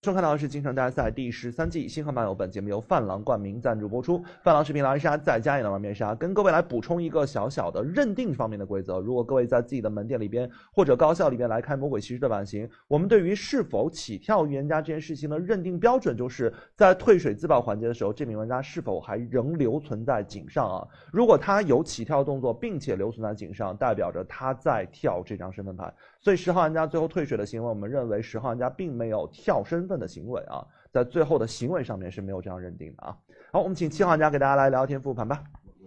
收看到的是京城大赛第13季星河漫游，本节目由泛狼冠名赞助播出。泛狼视频狼人杀再加一狼人面杀，跟各位来补充一个小小的认定方面的规则。如果各位在自己的门店里边或者高校里边来开魔鬼骑士的版型，我们对于是否起跳预言家这件事情的认定标准，就是在退水自爆环节的时候，这名玩家是否还仍留存在井上啊？如果他有起跳动作，并且留存在井上，代表着他在跳这张身份牌。所以10号玩家最后退水的行为，我们认为10号玩家并没有跳身份的行为啊，在最后的行为上面是没有这样认定的啊。好，我们请7号玩家给大家来聊天复盘吧。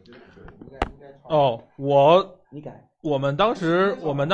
哦，我们当时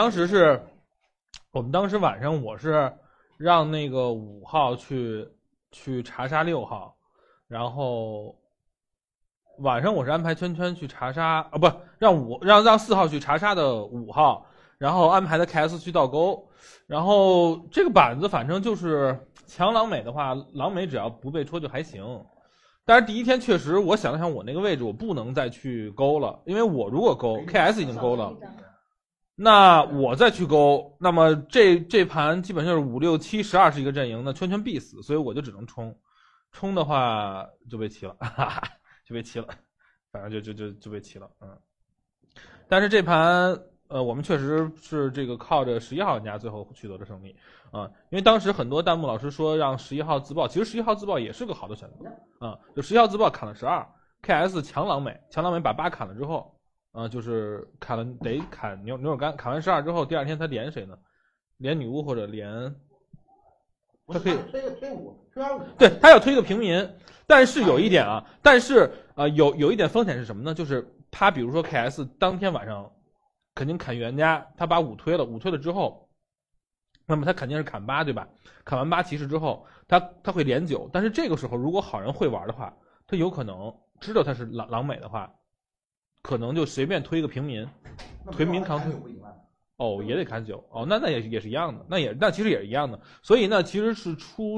晚上我是让那个5号去查杀6号，然后晚上我是安排圈圈去查杀啊，不让4号去查杀的5号。然后安排的 KS 去倒钩，然后这个板子反正就是强狼美的话，狼美只要不被戳就还行。但是第一天确实，我想了想，我那个位置我不能再去勾了，因为我如果勾 KS 已经勾了，那我再去勾，那么这盘基本上就是5、6、7、12是一个阵营，那圈圈必死，所以我就只能冲的话就被骑了，哈哈，就被骑了，反正就被骑了，但是这盘。我们确实是这个靠着11号玩家最后取得的胜利啊，因为当时很多弹幕老师说让11号自爆，其实11号自爆也是个好的选择啊，就11号自爆砍了12 ，KS 强狼美把8砍了之后，就是得砍牛肉干，砍完12之后，第二天他连谁呢？连女巫或者连，他可以推5， 对他要推个平民，但是有一点啊，有一点风险是什么呢？就是他比如说 KS 当天晚上。肯定砍预言家，他把5推了之后，那么他肯定是砍8，对吧？砍完8骑士之后，他会连9，但是这个时候如果好人会玩的话，他有可能知道他是狼美的话，可能就随便推一个平民，推民扛推。哦，也得砍9哦，那也是一样的，那其实也是一样的，所以呢其实是出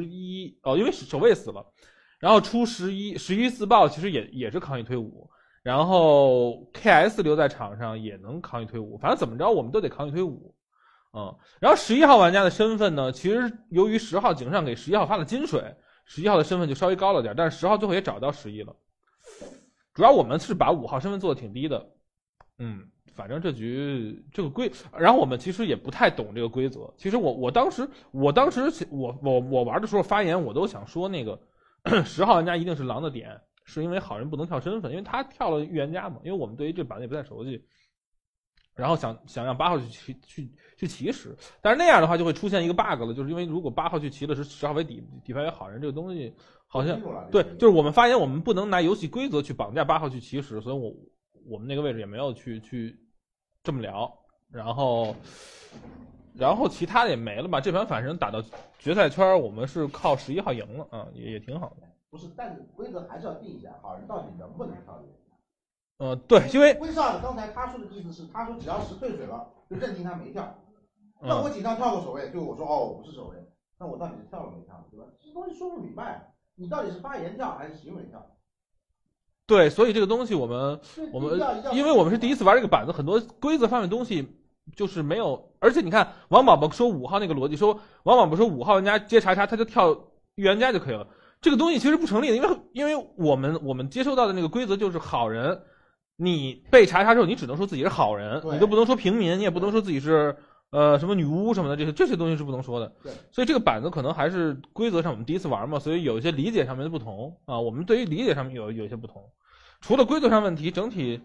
11哦，因为守卫死了，然后出11自爆，其实也是扛1推5。然后 KS 留在场上也能扛1推5，反正怎么着我们都得扛1推5，然后11号玩家的身份呢，其实由于10号井上给11号发了金水，11号的身份就稍微高了点，但是10号最后也找到11了。主要我们是把5号身份做的挺低的，反正这局这个然后我们其实也不太懂这个规则。其实我当时我玩的时候发言我都想说那个10号玩家一定是狼的点。是因为好人不能跳身份，因为他跳了预言家嘛。因为我们对于这版也不太熟悉，然后想让8号去骑士，但是那样的话就会出现一个 bug 了，就是因为如果8号去骑的是10号为底牌为好人，这个东西好像对，就是我们发现我们不能拿游戏规则去绑架8号去骑士，所以我们那个位置也没有去这么聊，然后其他的也没了吧。这盘反正打到决赛圈，我们是靠11号赢了啊，也挺好的。 不是，但是规则还是要定一下，好人到底能不能跳预言家？对，因为威少刚才他说的意思是，他说只要10退水了，就认定他没跳。那我井上跳过守卫，对我说哦，我不是守卫，那我到底是跳了没跳，对吧？这东西说不明白，你到底是发言跳还是行为跳？ 对，所以这个东西我们，因为我们是第一次玩这个板子，很多规则方面的东西就是没有，而且你看王宝宝说5号那个逻辑，说王宝宝说5号玩家接查他就跳预言家就可以了。这个东西其实不成立的，因为我们接收到的那个规则就是好人，你被查之后，你只能说自己是好人，你都不能说平民，你也不能说自己是什么女巫什么的，这些东西是不能说的。所以这个板子可能还是规则上我们第一次玩嘛，所以有一些理解上面的不同啊。我们对于理解上面有一些不同，除了规则上问题，整体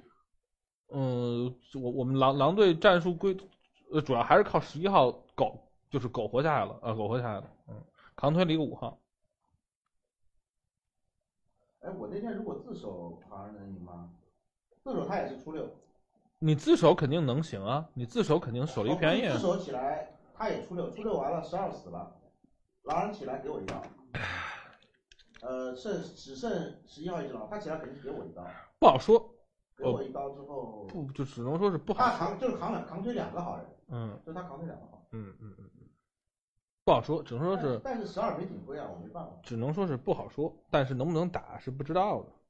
我们狼队战术主要还是靠11号狗活下来了啊，狗活下来了，扛推了一个5号。 哎，我那天如果自首，好像能赢吗？自首他也是出6， 你自首肯定能行啊，你自首肯定手了一便宜。 自首起来他也出6，出6完了12死了，狼人起来给我一刀，只剩11号一只狼，他起来肯定给我一刀。 不好说。 给我一刀之后， 不就只能说是不好。 他就是扛推2个好人，就是他扛推2个好人，不好说，只能说是。 但是12没顶推啊，我没办法。 只能说是不好说，但是能不能打是不知道的。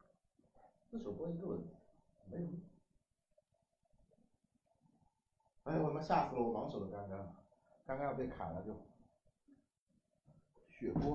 自首多一个问题，没什么。 哎，我他妈吓死了！我盲手的刚刚要被砍了就血锅。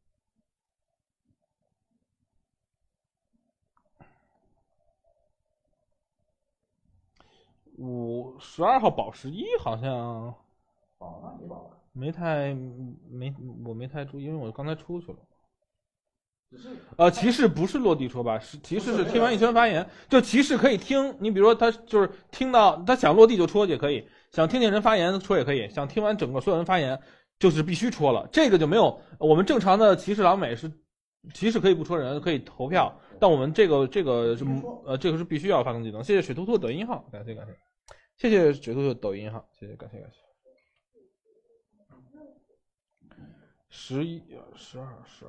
12号保11好像保了没保了？ 我没太注意，因为我刚才出去了。 只是骑士不是落地说吧？骑士是听完一圈发言，就骑士可以听。你比如说他就是听到他想落地就戳也可以，想听人发言戳也可以，想听完整个所有人发言就是必须戳了。这个就没有我们正常的骑士狼美是骑士可以不戳人，可以投票，但我们这个是必须要发动技能。谢谢水兔兔抖音号，感谢，谢谢水兔兔抖音号，谢谢感谢。11、12。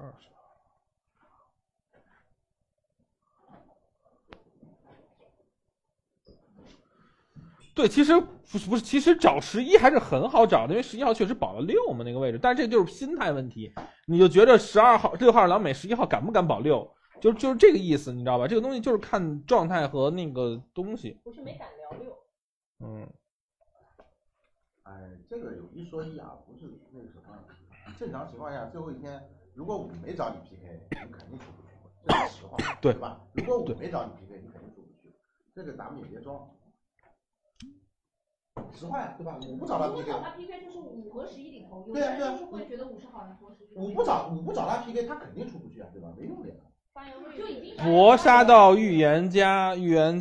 对，其实不是，其实找11还是很好找的，因为11号确实保了6嘛那个位置，但是这就是心态问题，你就觉得6号狼美11号敢不敢保6，就是这个意思，你知道吧？这个东西就是看状态和那个东西。 不是没敢聊6。 哎，这个有一说一啊，不是那个什么，正常情况下最后一天，如果5没找你 PK， 你肯定出不去，这是实话，对吧？如果5没找你 PK， 你肯定出不去，这个咱们也别装。实话呀，对吧？5不找他 PK， 找他 PK 就是5和11里头，有对呀， 人就是会觉得5是好人和11。 5不找他 PK， 他肯定出不去啊，对吧？没用的呀。 就已经搏杀到预言家，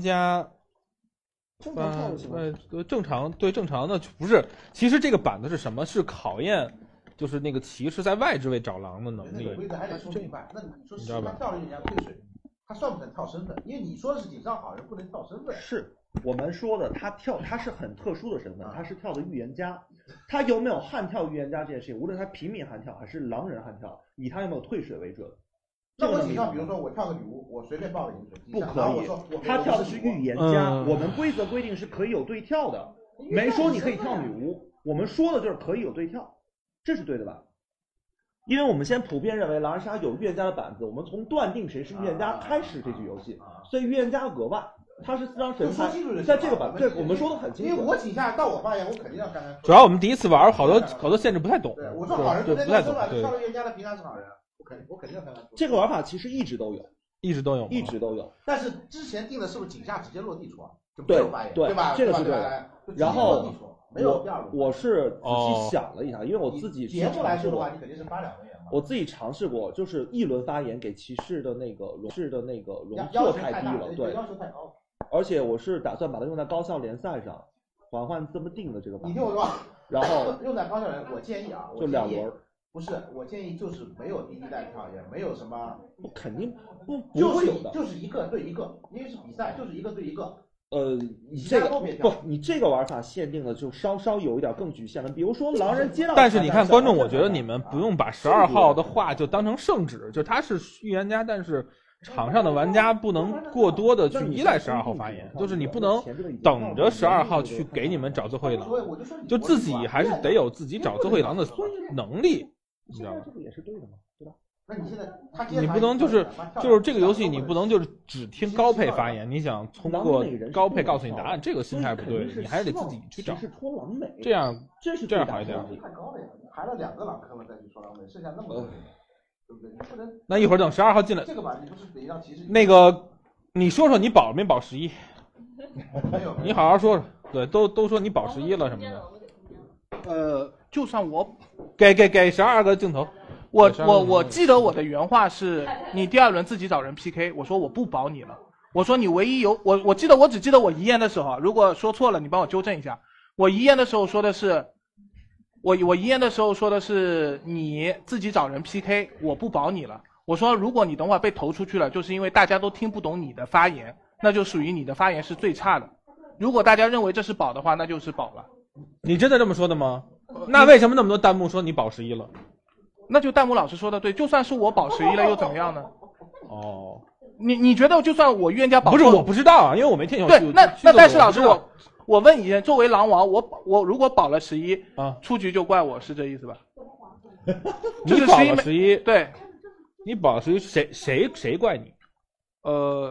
正常跳就行了。 正常的不是。其实这个板子是什么？是考验，就是那个骑士在外置位找狼的能力。 那个规则还得说明白。那你说是他跳了预言家退水，他算不算跳身份？因为你说的是井上好人不能跳身份。 是我们说的，他是很特殊的身份，他是跳的预言家。他有没有悍跳预言家这件事情，无论他平民悍跳还是狼人悍跳，以他有没有退水为准。 那我井上，比如说我跳个女巫，我随便报个饮水， 不可以。他跳的是预言家，我们规则规定是可以有对跳的，没说你可以跳女巫，我们说的就是可以有对跳，这是对的吧？因为我们先普遍认为狼人杀有预言家的板子，我们从断定谁是预言家开始这局游戏，所以预言家额外，他是4张神牌，在这个板，对我们说的很清楚。 因为我井下到我发言，我肯定要刚刚。 主要我们第一次玩，好多限制不太懂。 对，我说好人不能跳身份，跳了预言家的平常是好人。我肯定要看看。 这个玩法其实一直都有。 但是之前定的是不是井下直接落地出啊？就没有发言，对吧？ 这个是对的。然后没有第二轮。 我是仔细想了一下，因为我自己节目来说的话，你肯定是发2轮言嘛。 我自己尝试过，就是1轮发言给骑士的那个容错太低了，对， 要求太高了。 而且我是打算把它用在高校联赛上，缓缓这么定的这个。 你听我说， 然后用在高校联，我建议啊， 就2轮。 不是，我建议就是没有第一代跳，也没有什么， 肯定不会有的， 就是1个对1个，因为是比赛，就是1个对1个。 你这个不，你这个玩法限定的就稍稍有一点更局限了，比如说狼人接到。 但是你看观众，我觉得你们不用把12号的话就当成圣旨，就他是预言家，但是场上的玩家不能过多的去依赖12号发言，就是你不能等着12号去给你们找最后一狼，就自己还是得有自己找最后一狼的能力，你知道吗？ 这个也是对的嘛，对吧？ 那你现在你不能就是这个游戏，你不能就是只听高配发言，你想通过高配告诉你答案，这个心态不对，你还是得自己去找。这样好一点。 太高了呀！你排了2个狼坑了再去说狼美，剩下那么多人，对不对？你不能。 那一会儿等12号进来。 这个吧，你不是得让骑士。 那个，你说说你保没保11？ 没有。 你好好说说，对，都说你保11了什么的。 就算我给12个镜头。 我记得我的原话是，你第2轮自己找人 PK， 我说我不保你了，我说你唯一有我只记得我遗言的时候，如果说错了你帮我纠正一下。我遗言的时候说的是，我遗言的时候说的是你自己找人 PK， 我不保你了。我说如果你等会儿被投出去了，就是因为大家都听不懂你的发言，那就属于你的发言是最差的。如果大家认为这是保的话，那就是保了。 你真的这么说的吗？那为什么那么多弹幕说你保11了？ 那就弹幕老师说的对，就算是我保11了又怎么样呢？ 哦， 你觉得就算我预言家保？ 不是，我不知道啊，因为我没听懂。 对，那但是老师我问一下，作为狼王，我如果保了11啊，出局就怪我，是这意思吧？ 你保了11， 对， 你保了11，谁怪你？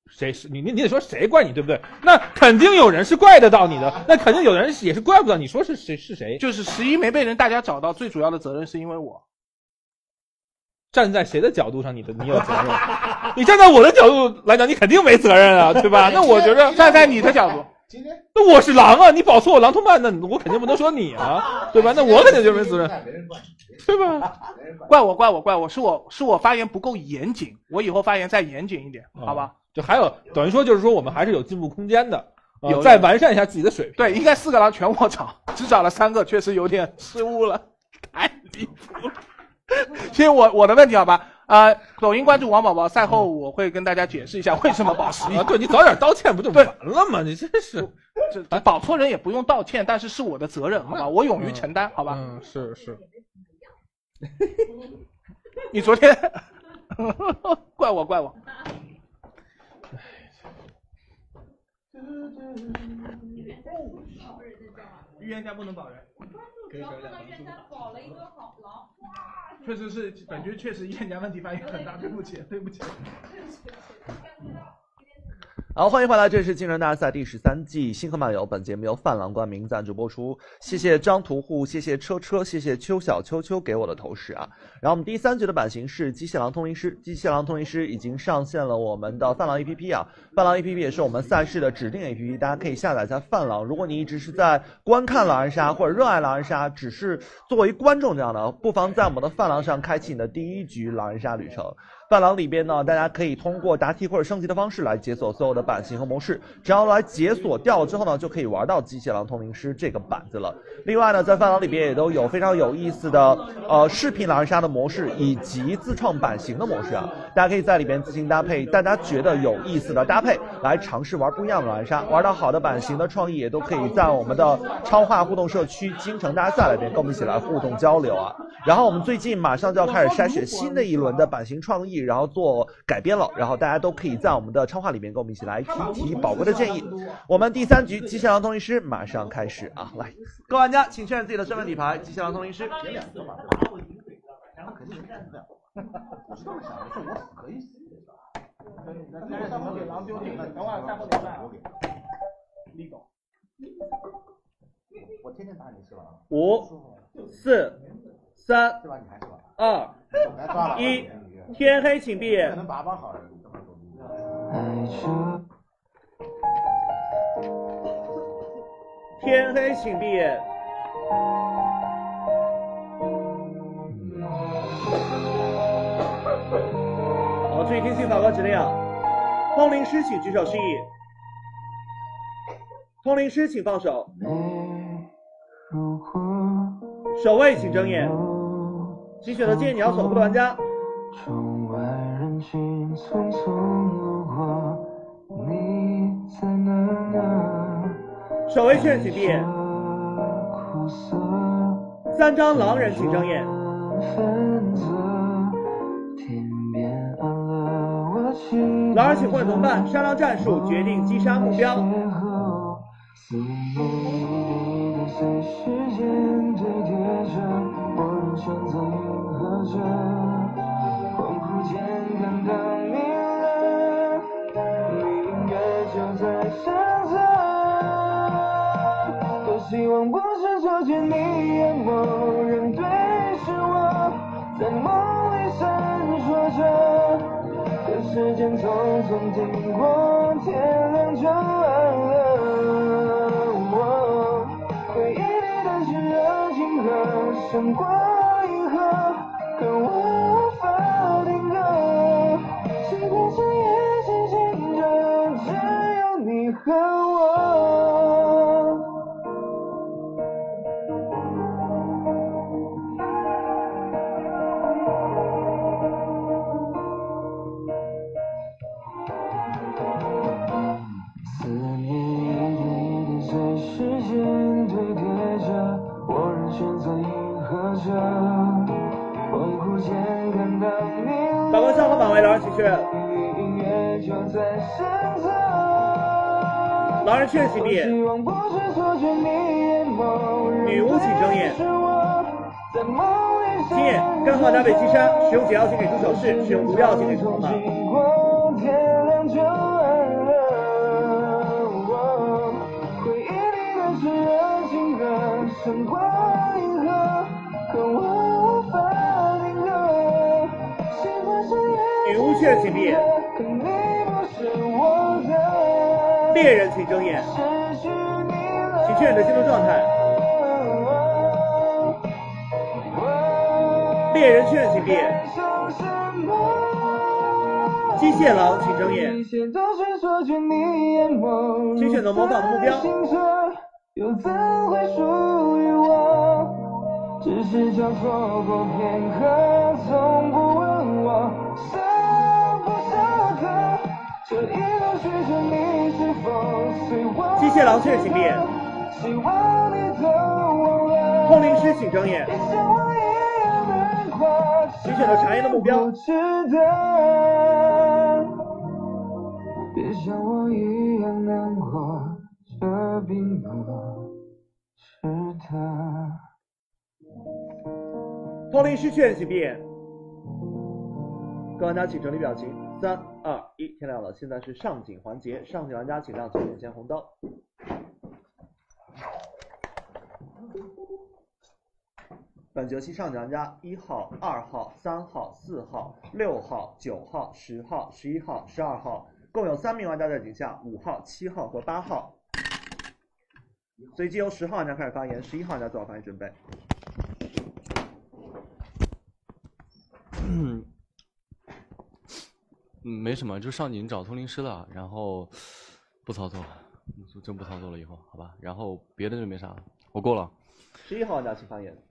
谁是你得说谁怪你，对不对？那肯定有人是怪得到你的，那肯定有人也是怪不到你。说是谁？ 就是11没被大家找到，最主要的责任是因为我。 站在谁的角度上，你有责任？你站在我的角度来讲，你肯定没责任啊，对吧？那我觉得站在你的角度， 那我是狼啊，你保错我狼同伴，那我肯定不能说你啊，对吧？那我肯定就没责任，对吧？ 怪我，是我发言不够严谨，我以后发言再严谨一点，好吧？ 就还有等于说就是说我们还是有进步空间的，再完善一下自己的水平。 对，应该4个狼全我找，只找了3个，确实有点失误了，太离谱了。其实我的问题好吧，抖音关注王宝宝，赛后我会跟大家解释一下为什么保11 啊。对，你早点道歉不就完了吗？你真是， 这保错人也不用道歉，但是我的责任，好吧？我勇于承担，好吧？ 是。 你昨天怪我。预言家不能保人。 保了一个好狼， 确实是本局确实预言家问题发言很大，对不起。 好，欢迎回来，这是竞争大赛第13季星河漫游，本节目由泛蓝冠名赞助播出。谢谢张屠户，谢谢车，谢谢秋小秋给我的投食啊。然后我们第3局的版型是机械狼通灵师，机械狼通灵师已经上线了我们的泛狼 APP 啊，泛狼 APP 也是我们赛事的指定 APP， 大家可以下载一下泛狼。如果你一直是在观看狼人杀或者热爱狼人杀，只是作为观众这样的，不妨在我们的泛狼上开启你的第1局狼人杀旅程。泛狼里边呢，大家可以通过答题或者升级的方式来解锁所有的版型和模式，只要来解锁掉了之后呢，就可以玩到机械狼通灵师这个板子了。另外呢，在泛狼里边也都有非常有意思的视频狼人杀的模式以及自创版型的模式啊，大家可以在里边自行搭配大家觉得有意思的搭配来尝试玩不一样的狼人杀，玩到好的版型的创意也都可以在我们的超话互动社区京城大赛里边跟我们一起来互动交流啊。然后我们最近马上就要开始筛选新的一轮的版型创意，然后做改编了，然后大家都可以在我们的超话里面跟我们一起来提宝贵的建议。我们第3局机械狼通灵师马上开始啊！来，各位玩家请确认自己的身份底牌，机械狼通灵师。 然后肯定站不了。我是这么想的，是我死可以死。那赛后给狼丢顶了，等会儿赛后给办。立狗。我天天打你是吧 5、4、3、2、1，天黑请闭眼。 可能把好人。 天黑请闭眼。好，注意听信法官指令啊！通灵师请举手示意。通灵师请放手。守卫请睁眼。请选择建议你要守护的玩家。窗外人群匆匆路过，你在哪？守卫劝请闭眼。3张狼人请睁眼。狼人请换同伴，商量战术，决定击杀目标。希望不是错觉，你也某人对视我，在梦里闪烁着。可时间匆匆经过，天亮就暗了。回忆里的炙热情歌，胜过银河，可我无法定格。时光深夜静静着，只有你和我。法官上和马为狼人请确认。狼人确认请闭眼。女巫请睁眼。亲眼，干话搭配击杀，使用解药请给出手势，使用毒药请给出筹码。 确认请闭眼。猎人请睁眼，请确认你的心动状态。猎人确认请闭眼。机械狼请睁眼，请选择模仿的目标。又怎会属于我？只是想错过片刻，从不问我舍不舍得。这一路随着你是否随我？机械狼确认请闭眼。希望你都忘了。通灵师请睁眼。请选择查验的目标。别像我一样难过，这并不是他。通灵师确认请闭眼。各玩家请整理表情。3、2、1，天亮了，现在是上警环节，上警玩家请亮起眼前红灯。本游戏上警玩家1号、2号、3号、4号、6号、9号、10号、11号、12号，共有3名玩家在井下，5号、7号和8号。随即由10号玩家开始发言，11号玩家做好发言准备。 没什么，就上井找通灵师了，然后不操作，就真不操作了以后，好吧，然后别的就没啥了，我过了。 11号玩家请发言。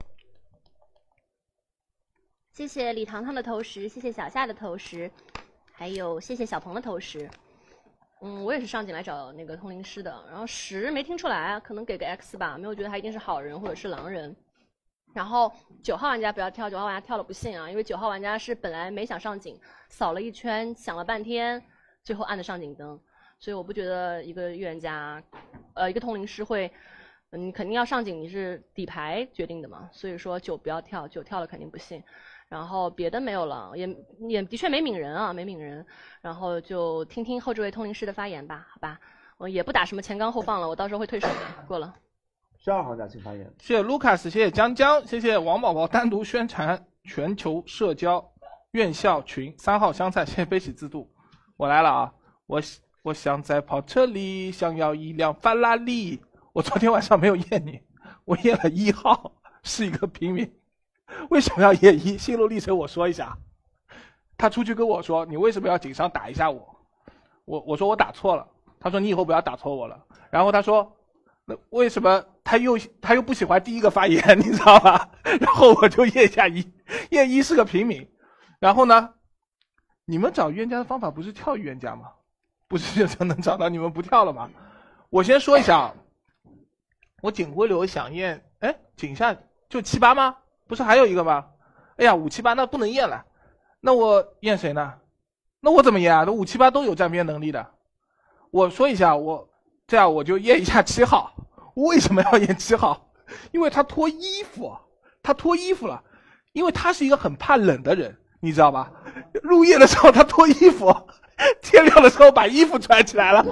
谢谢李糖糖的投食，谢谢小夏的投食，还有谢谢小鹏的投食。我也是上井来找那个通灵师的，然后10没听出来，可能给个 X 吧，没有觉得他一定是好人或者是狼人。然后9号玩家不要跳，9号玩家跳了不幸啊，因为9号玩家是本来没想上井，扫了一圈，想了半天，最后按的上井灯，所以我不觉得一个预言家，一个通灵师会，你肯定要上井，你是底牌决定的嘛，所以说9不要跳，9跳了肯定不幸。然后别的没有了，也的确没抿人啊，没抿人。然后就听听后这位通灵师的发言吧，好吧？我也不打什么前刚后放了，我到时候会退手的。过了。 12号玩家请发言。 谢谢卢卡斯，谢谢江江，谢谢王宝宝单独宣传全球社交院校群。3号香菜，谢谢悲喜自度。我来了啊！我想在跑车里，想要一辆法拉利。我昨天晚上没有验你，我验了1号，是一个平民。为什么要验1？心路历程我说一下。他出去跟我说：“你为什么要警上打一下我？”我说我打错了。他说：“你以后不要打错我了。”然后他说：“那为什么他又不喜欢第一个发言，你知道吧？”然后我就验一下1，验1是个平民。然后呢，你们找预言家的方法不是跳预言家吗？不是就能找到你们不跳了吗？我先说一下，我警徽流想验，警下就7、8吗？不是还有一个吗？哎呀，5、7、8那不能验了，那我验谁呢？那我怎么验啊？那5、7、8都有占边能力的。我说一下，这样我就验一下7号。为什么要验7号？因为他脱衣服，他脱衣服了，因为他是一个很怕冷的人，你知道吧？入夜的时候他脱衣服，天亮的时候把衣服穿起来了。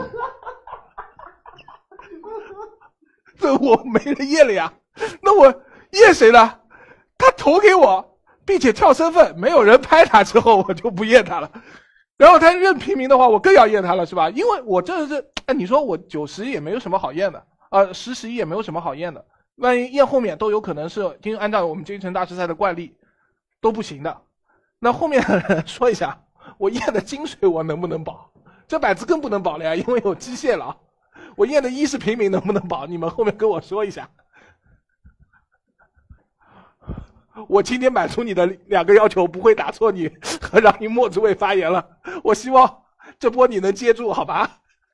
这我没人验了呀，那我验谁呢？他投给我，并且跳身份，没有人拍他之后，我就不验他了。然后他认平民的话，我更要验他了，是吧？因为我这是，你说我9、10也没有什么好验的，10、11也没有什么好验的。万一验后面都有可能是，按照我们京城大师赛的惯例，都不行的。那后面的人说一下，我验的金水我能不能保？这板子更不能保了呀，因为有机械了。我验的1是平民能不能保？你们后面跟我说一下。我今天满足你的2个要求，不会打错你和让你莫之位发言了。我希望这波你能接住，好吧？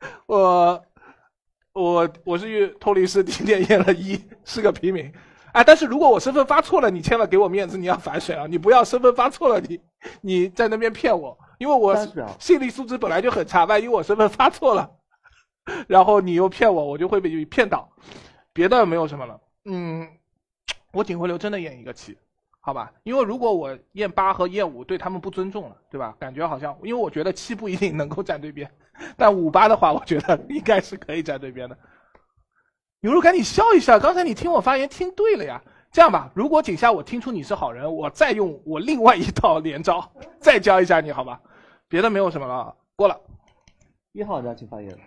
我是通灵师，今天验了1，是个平民。但是如果我身份发错了，你千万给我面子，你要反水啊！你不要身份发错了，你在那边骗我，因为我心理素质本来就很差，万一我身份发错了，然后你又骗我，我就会被骗到。别的没有什么了。我警徽流真的验一个7。好吧，因为如果我验8和验5对他们不尊重了，对吧？感觉好像，因为我觉得7不一定能够站对边，但5、8的话，我觉得应该是可以站对边的。牛肉干，你笑一下，刚才你听我发言听对了呀。这样吧，如果井下我听出你是好人，我再用我另外一套连招再教一下你，好吧？ 别的没有什么了，过了。 1号玩家请发言。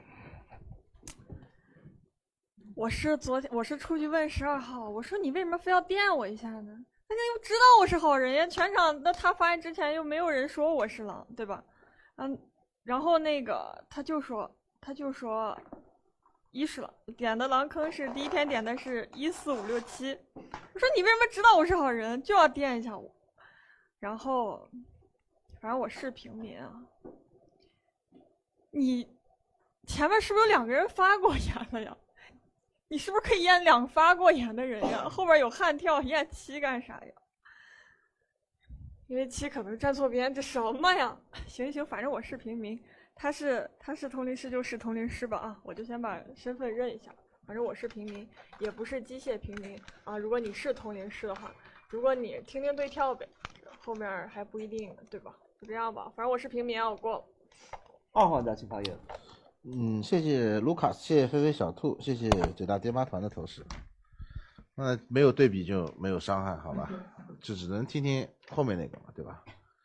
我是出去问12号，我说你为什么非要电我一下呢？大家又知道我是好人呀，全场那他发言之前又没有人说我是狼，对吧？然后那个他就说1是狼，点的狼坑是第一天点的是14567，我说你为什么知道我是好人就要电一下我？然后反正我是平民啊，你前面是不是有2个人发过言了呀？你是不是可以验2个发过言的人呀？后边有悍跳，验7干啥呀？因为7可能站错边，这什么呀？行，反正我是平民，他是通灵师就是通灵师吧啊，我就先把身份认一下。反正我是平民，也不是机械平民啊。如果你是通灵师的话，如果你听听对跳呗，后面还不一定呢，对吧？就这样吧，反正我是平民啊，我过了。 2号玩家请发言。 谢谢卢卡斯，谢谢菲菲小兔，谢谢嘴大爹妈团的投食。那没有对比就没有伤害，好吧？就只能听听后面那个嘛，对吧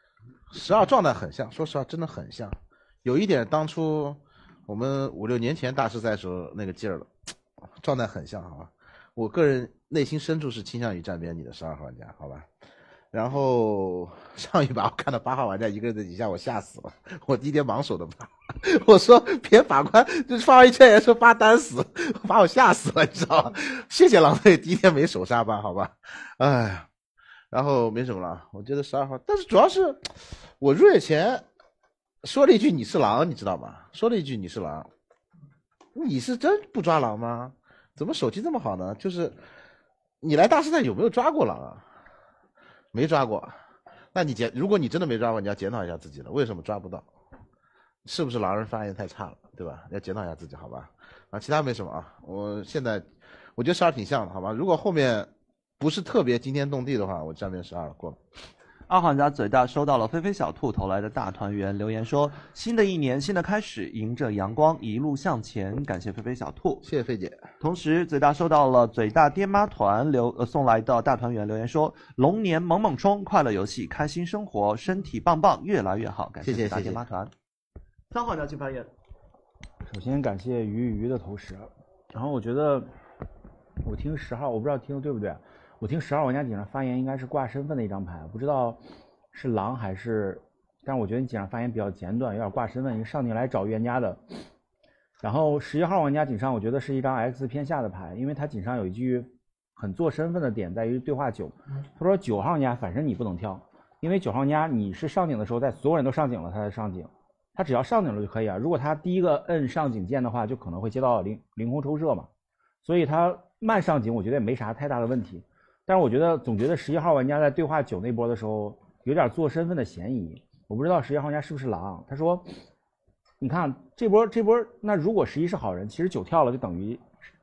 ？12状态很像，说实话真的很像，有一点当初我们5、6年前大师赛时候那个劲儿了，状态很像，好吧？我个人内心深处是倾向于站边你的12号玩家，好吧？然后上一把我看到8号玩家一个人在底下，我吓死了。我第一天盲手的发，我说别法官，就是发完一圈也说发单死，把我吓死了，你知道吗？谢谢狼队，第一天没手杀吧，好吧？哎呀，然后没什么了，我觉得12号，但是主要是我入夜前说了一句你是狼，你知道吗？说了一句你是狼，你是真不抓狼吗？怎么手气这么好呢？就是你来大师赛有没有抓过狼啊？没抓过，那你如果你真的没抓过，你要检讨一下自己了，为什么抓不到？是不是狼人发言太差了，对吧？要检讨一下自己，好吧？啊，其他没什么啊。我现在我觉得12挺像的，好吧？如果后面不是特别惊天动地的话，我站边12过了。 2号玩家嘴大收到了菲菲小兔投来的大团圆留言说，新的一年新的开始，迎着阳光一路向前，感谢菲菲小兔， 谢谢菲姐。 同时嘴大收到了嘴大爹妈团送来的大团圆留言说，龙年猛猛冲，快乐游戏开心生活，身体棒棒越来越好，感谢嘴大爹妈团。3号玩家请发言。 首先感谢鱼的投食，然后我觉得我听10号，我不知道听的对不对，我听12号玩家井上发言应该是挂身份的一张牌，不知道是狼还是，但是我觉得你井上发言比较简短，有点挂身份，你上井来找预言家的。然后11号玩家井上，我觉得是一张 X 偏下的牌，因为他井上有一句很做身份的点在于对话9，他说9号玩家反正你不能跳，因为9号玩家你是上井的时候，在所有人都上井了他才上井，他只要上井了就可以啊。如果他第一个摁上井键的话，就可能会接到凌空抽射嘛，所以他慢上井我觉得也没啥太大的问题。但是我总觉得11号玩家在对话9那波的时候有点做身份的嫌疑，我不知道11号玩家是不是狼。他说你看这波，那如果11是好人，其实9跳了就等于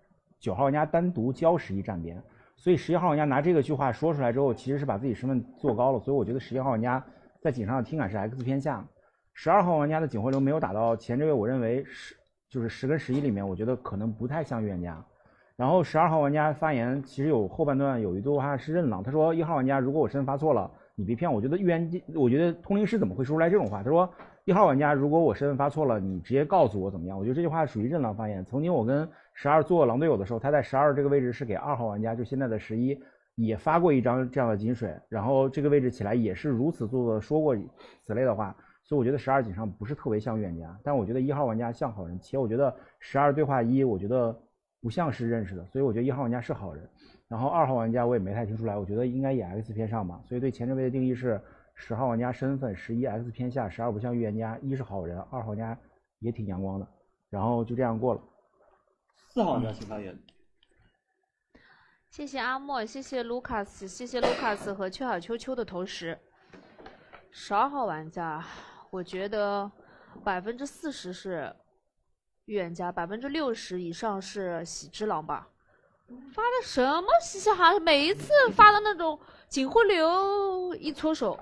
9号玩家单独教11站边，所以11号玩家拿这个句话说出来之后，其实是把自己身份做高了，所以我觉得11号玩家在井上的听感是 X 偏下。12号玩家的警徽流没有打到前这位，我认为就是10跟11里面，我觉得可能不太像预言家。然后12号玩家发言，其实有后半段有一段话是认狼，他说1号玩家如果我身份发错了，你别骗我。我觉得通灵师怎么会说出来这种话？他说1号玩家如果我身份发错了，你直接告诉我怎么样？我觉得这句话属于认狼发言。曾经我跟12做狼队友的时候，他在12这个位置是给2号玩家，就现在的11也发过一张这样的金水，然后这个位置起来也是如此做的，说过此类的话。所以我觉得12井上不是特别像预言家，但我觉得1号玩家像好人，且我觉得12对话1我觉得不像是认识的，所以我觉得1号玩家是好人。然后2号玩家我也没太听出来，我觉得应该也 X 偏上吧。所以对前这位的定义是10号玩家身份11 X 偏下，12不像预言家，1是好人，2号玩家也挺阳光的，然后就这样过了。 4号玩家请发言。 谢谢阿莫，谢谢卢卡斯，谢谢卢卡斯和秋小秋秋的投食。12号玩家，我觉得40%是预言家，60%以上是喜之郎吧。发的什么嘻嘻哈哈，每一次发的那种警徽流一搓手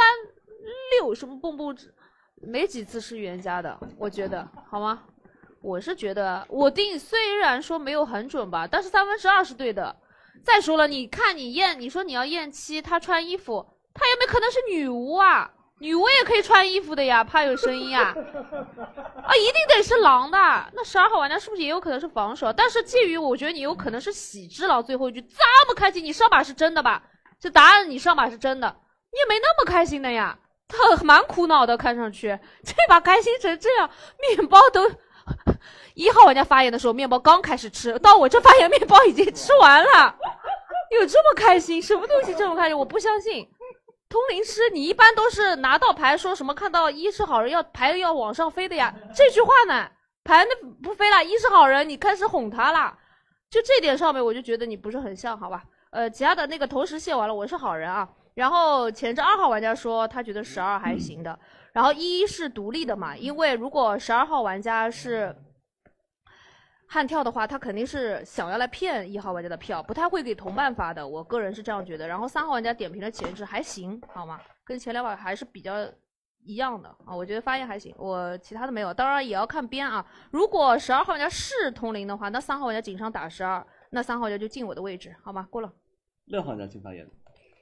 3、6什么蹦蹦，没几次是预言家的，我觉得好吗？我是觉得我定虽然说没有很准吧，但是2/3是对的。再说了，你看你验，你说你要验7，她穿衣服，她也没可能是女巫啊， 女巫也可以穿衣服的呀，怕有声音啊？啊，一定得是狼的。那12号玩家是不是也有可能是防守？但是介于我觉得你有可能是喜之郎最后一句这么开心，你上把是真的吧？这答案你上把是真的，你也没那么开心的呀，他蛮苦恼的，看上去这把开心成这样，面包都。1号玩家发言的时候，面包刚开始吃，到我这发言，面包已经吃完了，有这么开心？什么东西这么开心？我不相信。通灵师，你一般都是拿到牌说什么看到1是好人，牌要往上飞的呀？这句话呢，牌那不飞了，1是好人，你开始哄他了。就这点上面，我就觉得你不是很像，好吧？其他的那个投石卸完了，我是好人啊。然后前这2号玩家说他觉得12还行的，然后1是独立的嘛，因为如果12号玩家是悍跳的话，他肯定是想要来骗1号玩家的票，不太会给同伴发的，我个人是这样觉得。然后3号玩家点评的前置还行，好吗？跟前2把还是比较一样的啊，我觉得发言还行，我其他的没有，当然也要看边啊。如果12号玩家是通灵的话，那3号玩家警上打12，那3号玩家就进我的位置，好吗？过了。 6号玩家请发言。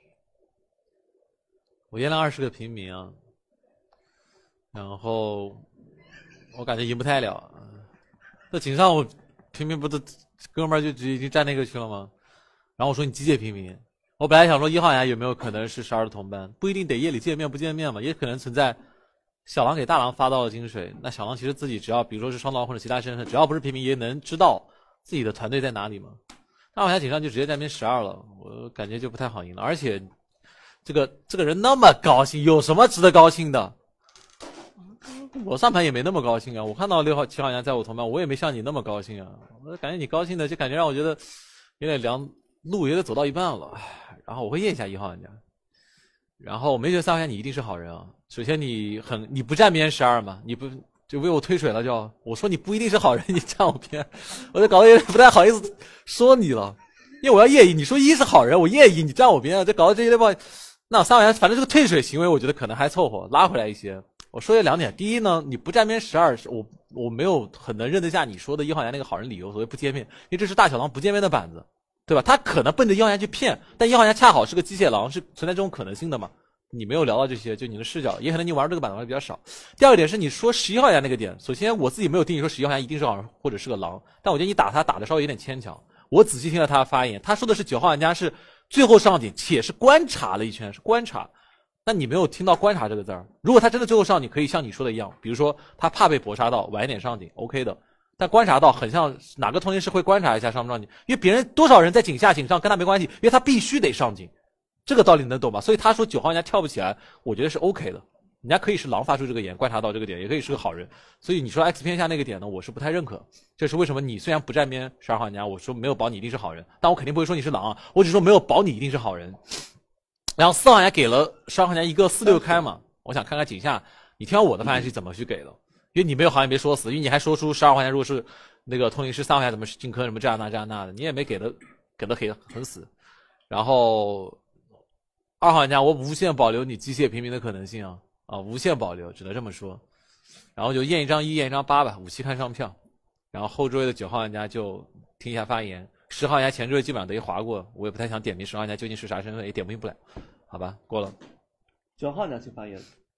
我颜良2是个平民啊，然后我感觉赢不太了。那井上我平民不是哥们儿就已经站那个去了吗？然后我说你机械平民，我本来想说1号玩家有没有可能是12的同伴，不一定得夜里见面不见面嘛，也可能存在小狼给大狼发到了金水，那小狼其实自己只要比如说是双狼或者其他身份，只要不是平民也能知道自己的团队在哪里嘛。2号玩家井上就直接在那边12了，我感觉就不太好赢了，而且这个人那么高兴，有什么值得高兴的？我上盘也没那么高兴啊！我看到6号、7号玩家在我同伴，我也没像你那么高兴啊！我感觉你高兴的，就感觉让我觉得有点凉，路有点走到一半了。然后我会验一下1号玩家，然后我没觉得3号玩家你一定是好人啊。首先你不站边12嘛，你不就为我推水了就？我说你不一定是好人，你站我边，我就搞得有点不太好意思说你了，因为我要夜疑，你说1是好人，我夜疑你站我边，这搞得这些吧。那3号玩家反正这个退水行为，我觉得可能还凑合，拉回来一些。我说这2点，第一呢，你不站边12，我没有很能认得下你说的1号玩家那个好人理由，所谓不见面，因为这是大小狼不见面的板子，对吧？他可能奔着1号玩家去骗，但1号玩家恰好是个机械狼，是存在这种可能性的嘛？你没有聊到这些，就你的视角，也可能你玩这个板子玩的比较少。第二个点是你说11号玩家那个点，首先我自己没有定义说11号玩家一定是好人或者是个狼，但我觉得你打他打的稍微有点牵强。我仔细听了他的发言，他说的是9号玩家是最后上警，且是观察了一圈，是观察。那你没有听到观察这个字儿。如果他真的最后上警，可以像你说的一样，比如说他怕被搏杀到，晚一点上警 ，OK 的。但观察到很像哪个通灵师会观察一下上不上警，因为别人多少人在警下警上跟他没关系，因为他必须得上警，这个道理你能懂吧？所以他说9号玩家跳不起来，我觉得是 OK 的。人家可以是狼发出这个言，观察到这个点，也可以是个好人。所以你说 X 偏下那个点呢，我是不太认可。这是为什么？你虽然不站边12号玩家，我说没有保你一定是好人，但我肯定不会说你是狼啊，我只说没有保你一定是好人。然后4号玩家给了12号玩家一个4-6开嘛，我想看看井下你听完我的发言是怎么去给的，因为你没有好像别说死，因为你还说出12号玩家如果是那个通灵师3号玩家怎么进坑什么这样那的，你也没给的很死。然后2号玩家我无限保留你机械平民的可能性啊，无限保留，只能这么说。然后就验一张1，验一张8吧，武器看上票。然后后桌位的9号玩家就听一下发言。10号玩家前置位基本上等于划过，我也不太想点评10号玩家究竟是啥身份，也点评不了，好吧，过了。 9号玩家请发言。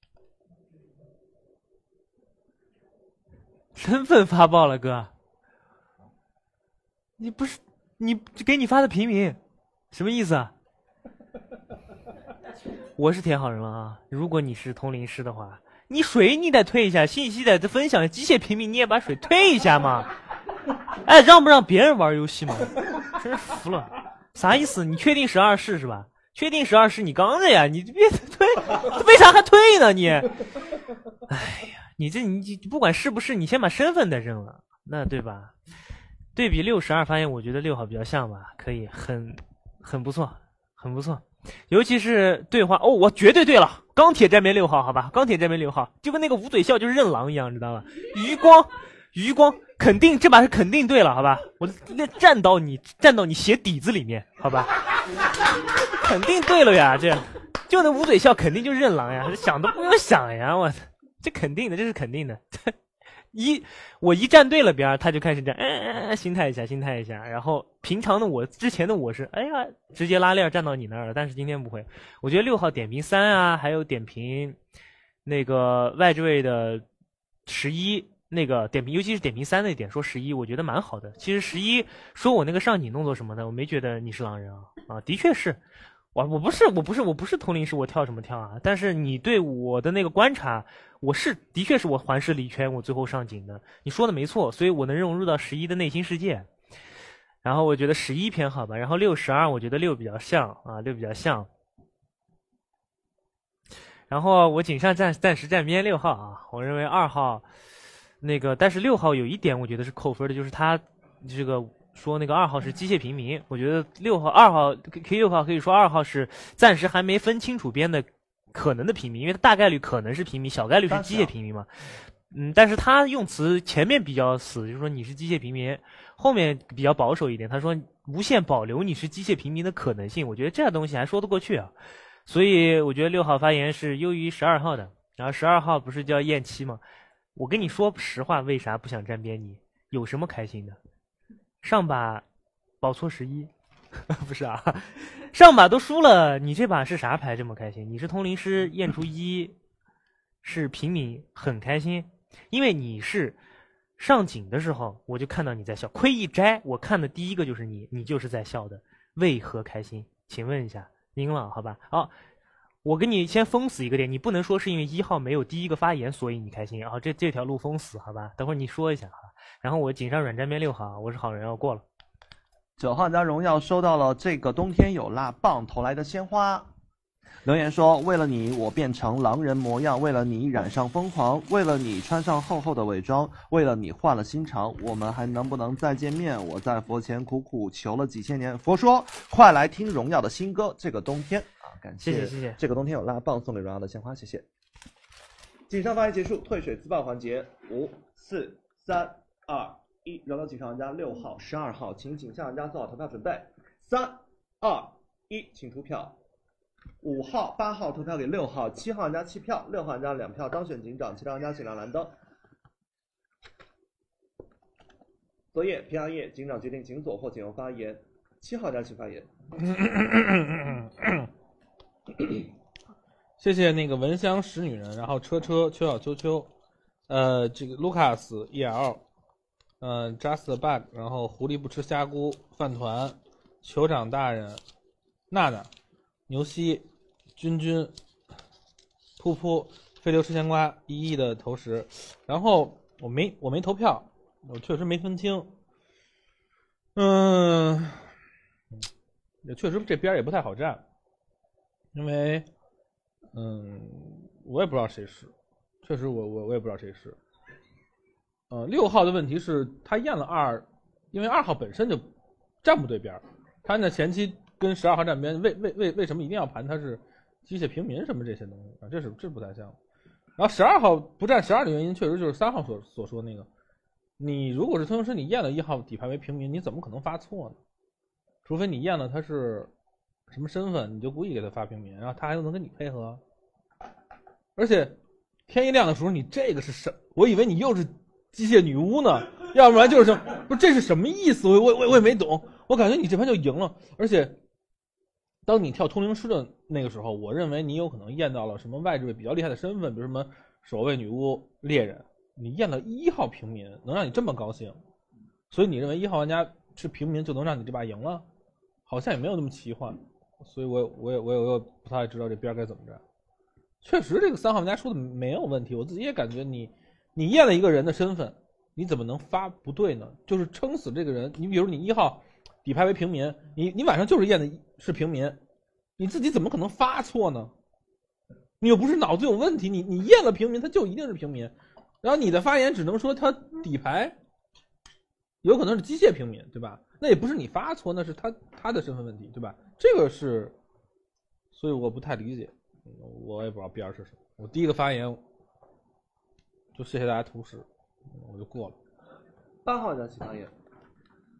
身份发爆了，哥，你不是你给你发的平民，什么意思啊？我是舔好人了啊！如果你是通灵师的话，你水你得退一下，信息得分享，机械平民你也把水退一下嘛。哎，让不让别人玩游戏嘛？真是服了，啥意思？你确定12是吧？确定12是你刚的呀？你别退，为啥还退呢？你，哎呀，你不管是不是，你先把身份得认了，那对吧？对比6、12发现，我觉得6号比较像吧，可以，很不错，很不错。尤其是对话，我绝对对了，钢铁站边6号，好吧，钢铁站边6号，就跟那个捂嘴笑就是认狼一样，知道吧？余光。肯定这把是肯定对了，好吧？我站到你鞋底子里面，好吧？肯定对了呀，就那捂嘴笑肯定就认狼呀，想都不用想呀，我这肯定的，这是肯定的。 我一站对了边儿，他就开始这样，心态一下，心态一下。然后平常的我，之前的我是，哎呀，直接拉链站到你那儿了。但是今天不会。我觉得6号点评3啊，还有点评那个外置位的11，那个点评，尤其是点评3那点说11，我觉得蛮好的。其实11说我那个上井动作什么的，我没觉得你是狼人啊，的确是。我不是通灵师，我跳什么跳啊？但是你对我的那个观察，的确是我环视了一圈，我最后上井的。你说的没错，所以我能融入到11的内心世界。然后我觉得11偏好吧，然后6、12，我觉得6比较像啊，6比较像。然后我井上暂时站边6号啊，我认为2号那个，但是6号有一点我觉得是扣分的，就是他这个。说那个2号是机械平民，我觉得2号可以说2号是暂时还没分清楚边的可能的平民，因为他大概率可能是平民，小概率是机械平民嘛。但是他用词前面比较死，就是说你是机械平民，后面比较保守一点，他说无限保留你是机械平民的可能性，我觉得这样东西还说得过去啊。所以我觉得6号发言是优于12号的，然后12号不是叫厌妻吗？我跟你说实话，为啥不想站边你？有什么开心的？上把保错11，不是啊，上把都输了，你这把是啥牌这么开心？你是通灵师验出1，是平民，很开心，因为你是上井的时候我就看到你在笑，盔一摘，我看的第一个就是你就是在笑的，为何开心？请问一下，赢了好吧？好，我跟你先封死一个点，你不能说是因为1号没有第一个发言所以你开心，然后这条路封死好吧？等会儿你说一下哈。然后我井上软站边6号，我是好人要过了。 9号玩家荣耀收到了这个冬天有蜡棒投来的鲜花，留言说：为了你，我变成狼人模样；为了你，染上疯狂；为了你，穿上厚厚的伪装；为了你，换了心肠。我们还能不能再见面？我在佛前苦苦求了几千年。佛说：快来听荣耀的新歌。这个冬天啊，感谢谢谢。 这个冬天有蜡棒送给荣耀的鲜花，谢谢。井上发言结束，退水自爆环节，5、4、3、2、1，荣耀井上玩家6号、12号，请井上玩家做好投票准备。3、2、1，请投票。5号、8号投票给6号，7号玩家弃票，6号玩家2票当选警长，其他玩家请亮蓝灯。昨夜平阳夜，警长决定井左或井右发言，7号玩家请发言。 谢谢那个蚊香使女人，然后车秋小秋，这个 Lucas EL。Just Bug， 然后狐狸不吃虾菇，饭团，酋长大人，娜娜，牛西，君，噗噗，飞流吃咸瓜，1亿的投食，然后我没投票，我确实没分清，也确实这边也不太好站，因为我也不知道谁是，确实我也不知道谁是。6号的问题是他验了2，因为2号本身就站不对边，他那前期跟12号站边，为什么一定要盘他是机械平民什么这些东西啊？这不太像。然后12号不站12的原因，确实就是3号所说的那个，你如果是通灵师，你验了1号底牌为平民，你怎么可能发错呢？除非你验了他是什么身份，你就故意给他发平民，然后他还能跟你配合。而且天一亮的时候，你这个是什？我以为你又是机械女巫呢，要不然就是不，这是什么意思？我也没懂。我感觉你这盘就赢了，而且当你跳通灵师的那个时候，我认为你有可能验到了什么外置位比较厉害的身份，比如什么守卫女巫、猎人。你验了1号平民，能让你这么高兴，所以你认为1号玩家是平民就能让你这把赢了？好像也没有那么奇幻，所以我也不太知道这边该怎么站。确实，这个3号玩家说的没有问题，我自己也感觉你验了一个人的身份，你怎么能发不对呢？就是撑死这个人。你比如你1号底牌为平民，你晚上就是验的是平民，你自己怎么可能发错呢？你又不是脑子有问题，你验了平民，他就一定是平民。然后你的发言只能说他底牌有可能是机械平民，对吧？那也不是你发错，那是他的身份问题，对吧？这个是，所以我不太理解，我也不知道边是什么。我第一个发言就谢谢大家投食，我就过了。 8号玩家请发言。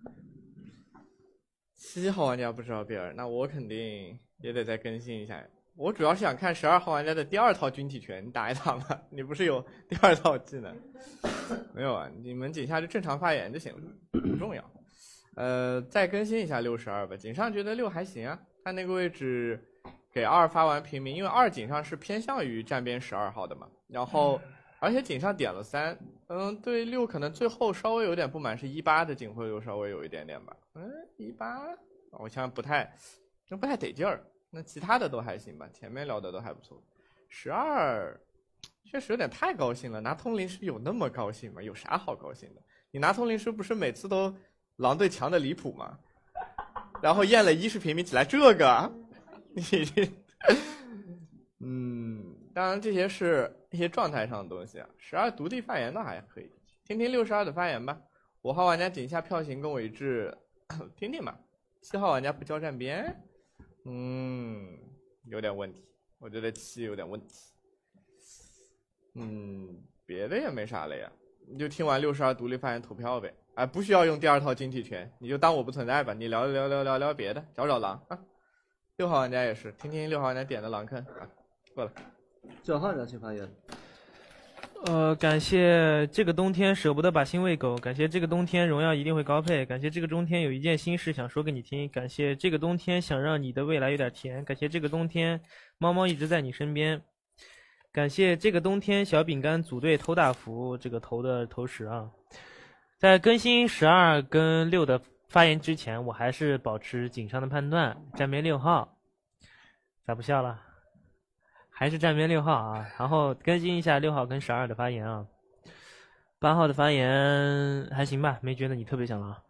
7号玩家不知道边儿，那我肯定也得再更新一下。 我主要是想看12号玩家的第2套军体拳，你打一打吗？你不是有第2套技能？没有啊，你们井下就正常发言就行了，不重要。再更新一下62吧。井上觉得6还行啊，他那个位置给2发完平民，因为2井上是偏向于站边12号的嘛，然后而且井上点了3，对6可能最后稍微有点不满，是18的警徽流稍微有一点点吧。18，我想想不太得劲儿。那其他的都还行吧，前面聊的都还不错。12确实有点太高兴了，拿通灵师有那么高兴吗？有啥好高兴的？你拿通灵师不是每次都狼队强的离谱吗？然后验了1是平民起来这个，当然这些是一些状态上的东西啊。12独立发言倒还可以，听听62的发言吧。5号玩家井下票型跟我一致，听听吧。7号玩家不交站边。有点问题，我觉得7有点问题。别的也没啥了呀，你就听完62独立发言投票呗。不需要用第2套晶体拳，你就当我不存在吧。你聊别的，找狼啊。6号玩家也是，听听6号玩家点的狼坑啊。过来。 9号玩家请发言。 感谢这个冬天舍不得把心喂狗，感谢这个冬天荣耀一定会高配，感谢这个冬天有一件心事想说给你听，感谢这个冬天想让你的未来有点甜，感谢这个冬天猫猫一直在你身边，感谢这个冬天小饼干组队偷大福这个投的投食啊。在更新12跟6的发言之前，我还是保持井上的判断，站边6号。咋不笑了？还是站边6号啊，然后更新一下6号跟12的发言啊。8号的发言还行吧，没觉得你特别想狼。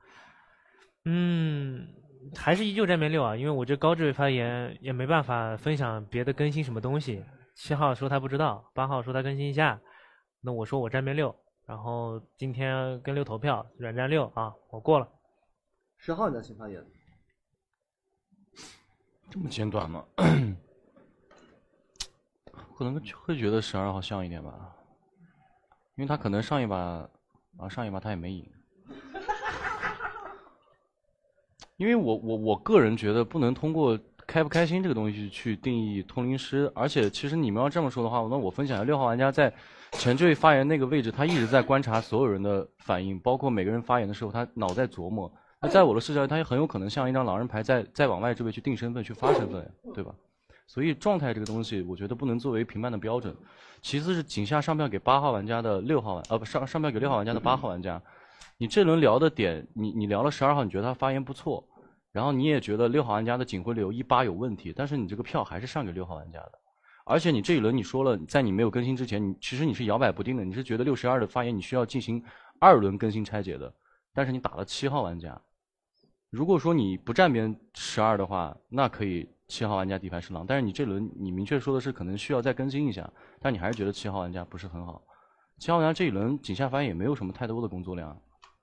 还是依旧站边6啊，因为我这高智慧发言也没办法分享别的更新什么东西。7号说他不知道，8号说他更新一下，那我说我站边6，然后今天跟6投票，软站6啊，我过了。 10号你的请发言。 这么简短吗？可能会觉得12号像一点吧，因为他可能上一把他也没赢。因为我个人觉得不能通过开不开心这个东西去定义通灵师，而且其实你们要这么说的话，那我分享一下6号玩家在前缀发言那个位置，他一直在观察所有人的反应，包括每个人发言的时候，他脑在琢磨。那在我的视角，他也很有可能像一张狼人牌再往外这位去定身份、去发身份，对吧？所以状态这个东西，我觉得不能作为评判的标准。其次是井下上票给8号玩家的6号玩，上票给6号玩家的8号玩家，你这轮聊的点，你聊了12号，你觉得他发言不错，然后你也觉得6号玩家的警徽流18有问题，但是你这个票还是上给6号玩家的。而且你这一轮你说了，在你没有更新之前，其实你是摇摆不定的，你是觉得62的发言你需要进行2轮更新拆解的，但是你打了7号玩家。如果说你不站边12的话，那可以7号玩家底牌是狼，但是你这轮你明确说的是可能需要再更新一下，但你还是觉得7号玩家不是很好。7号玩家这一轮井下发言也没有什么太多的工作量，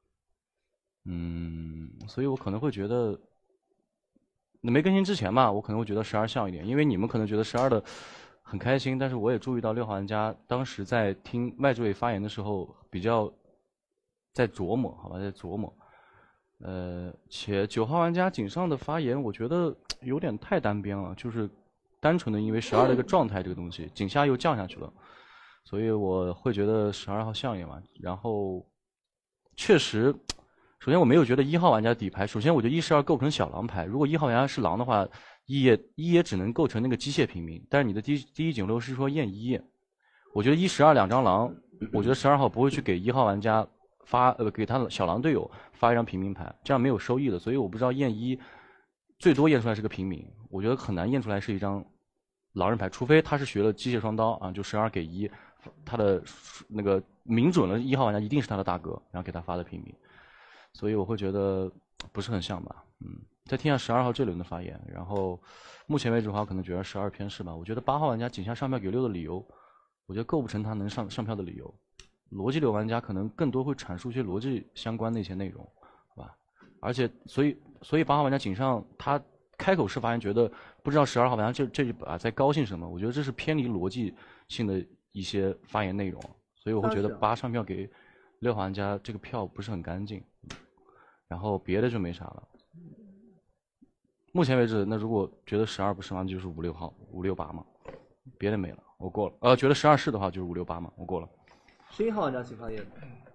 所以我可能会觉得，没更新之前吧，我可能会觉得12像一点，因为你们可能觉得12的很开心，但是我也注意到6号玩家当时在听外置位发言的时候比较在琢磨，好吧，在琢磨。且9号玩家井上的发言，我觉得有点太单边了，就是单纯的因为12的一个状态这个东西，井下又降下去了，所以我会觉得12号像一点嘛。然后确实，首先我没有觉得1号玩家底牌，首先我觉得1、12构成小狼牌，如果1号玩家是狼的话，一也只能构成那个机械平民，但是你的第一警流是说验1，我觉得1、12两张狼，我觉得12号不会去给1号玩家给他小狼队友发一张平民牌，这样没有收益的，所以我不知道验1最多验出来是个平民，我觉得很难验出来是一张狼人牌，除非他是学了机械双刀啊，就12给1，他的那个明准了1号玩家一定是他的大哥，然后给他发的平民，所以我会觉得不是很像吧，再听下12号这轮的发言，然后目前为止的话，可能觉得12偏势吧，我觉得8号玩家井下上票给6的理由，我觉得构不成他能上票的理由。逻辑流玩家可能更多会阐述一些逻辑相关的一些内容，好吧？而且所以8号玩家井上他开口式发言，觉得不知道12号玩家这一把在高兴什么，我觉得这是偏离逻辑性的一些发言内容，所以我会觉得8上票给6号玩家这个票不是很干净，然后别的就没啥了。 目前为止，那如果觉得12不是嘛，就是5、6号、5、6、8嘛，别的没了，我过了。觉得12是的话，就是5、6、8嘛，我过了。 11号玩家请发言。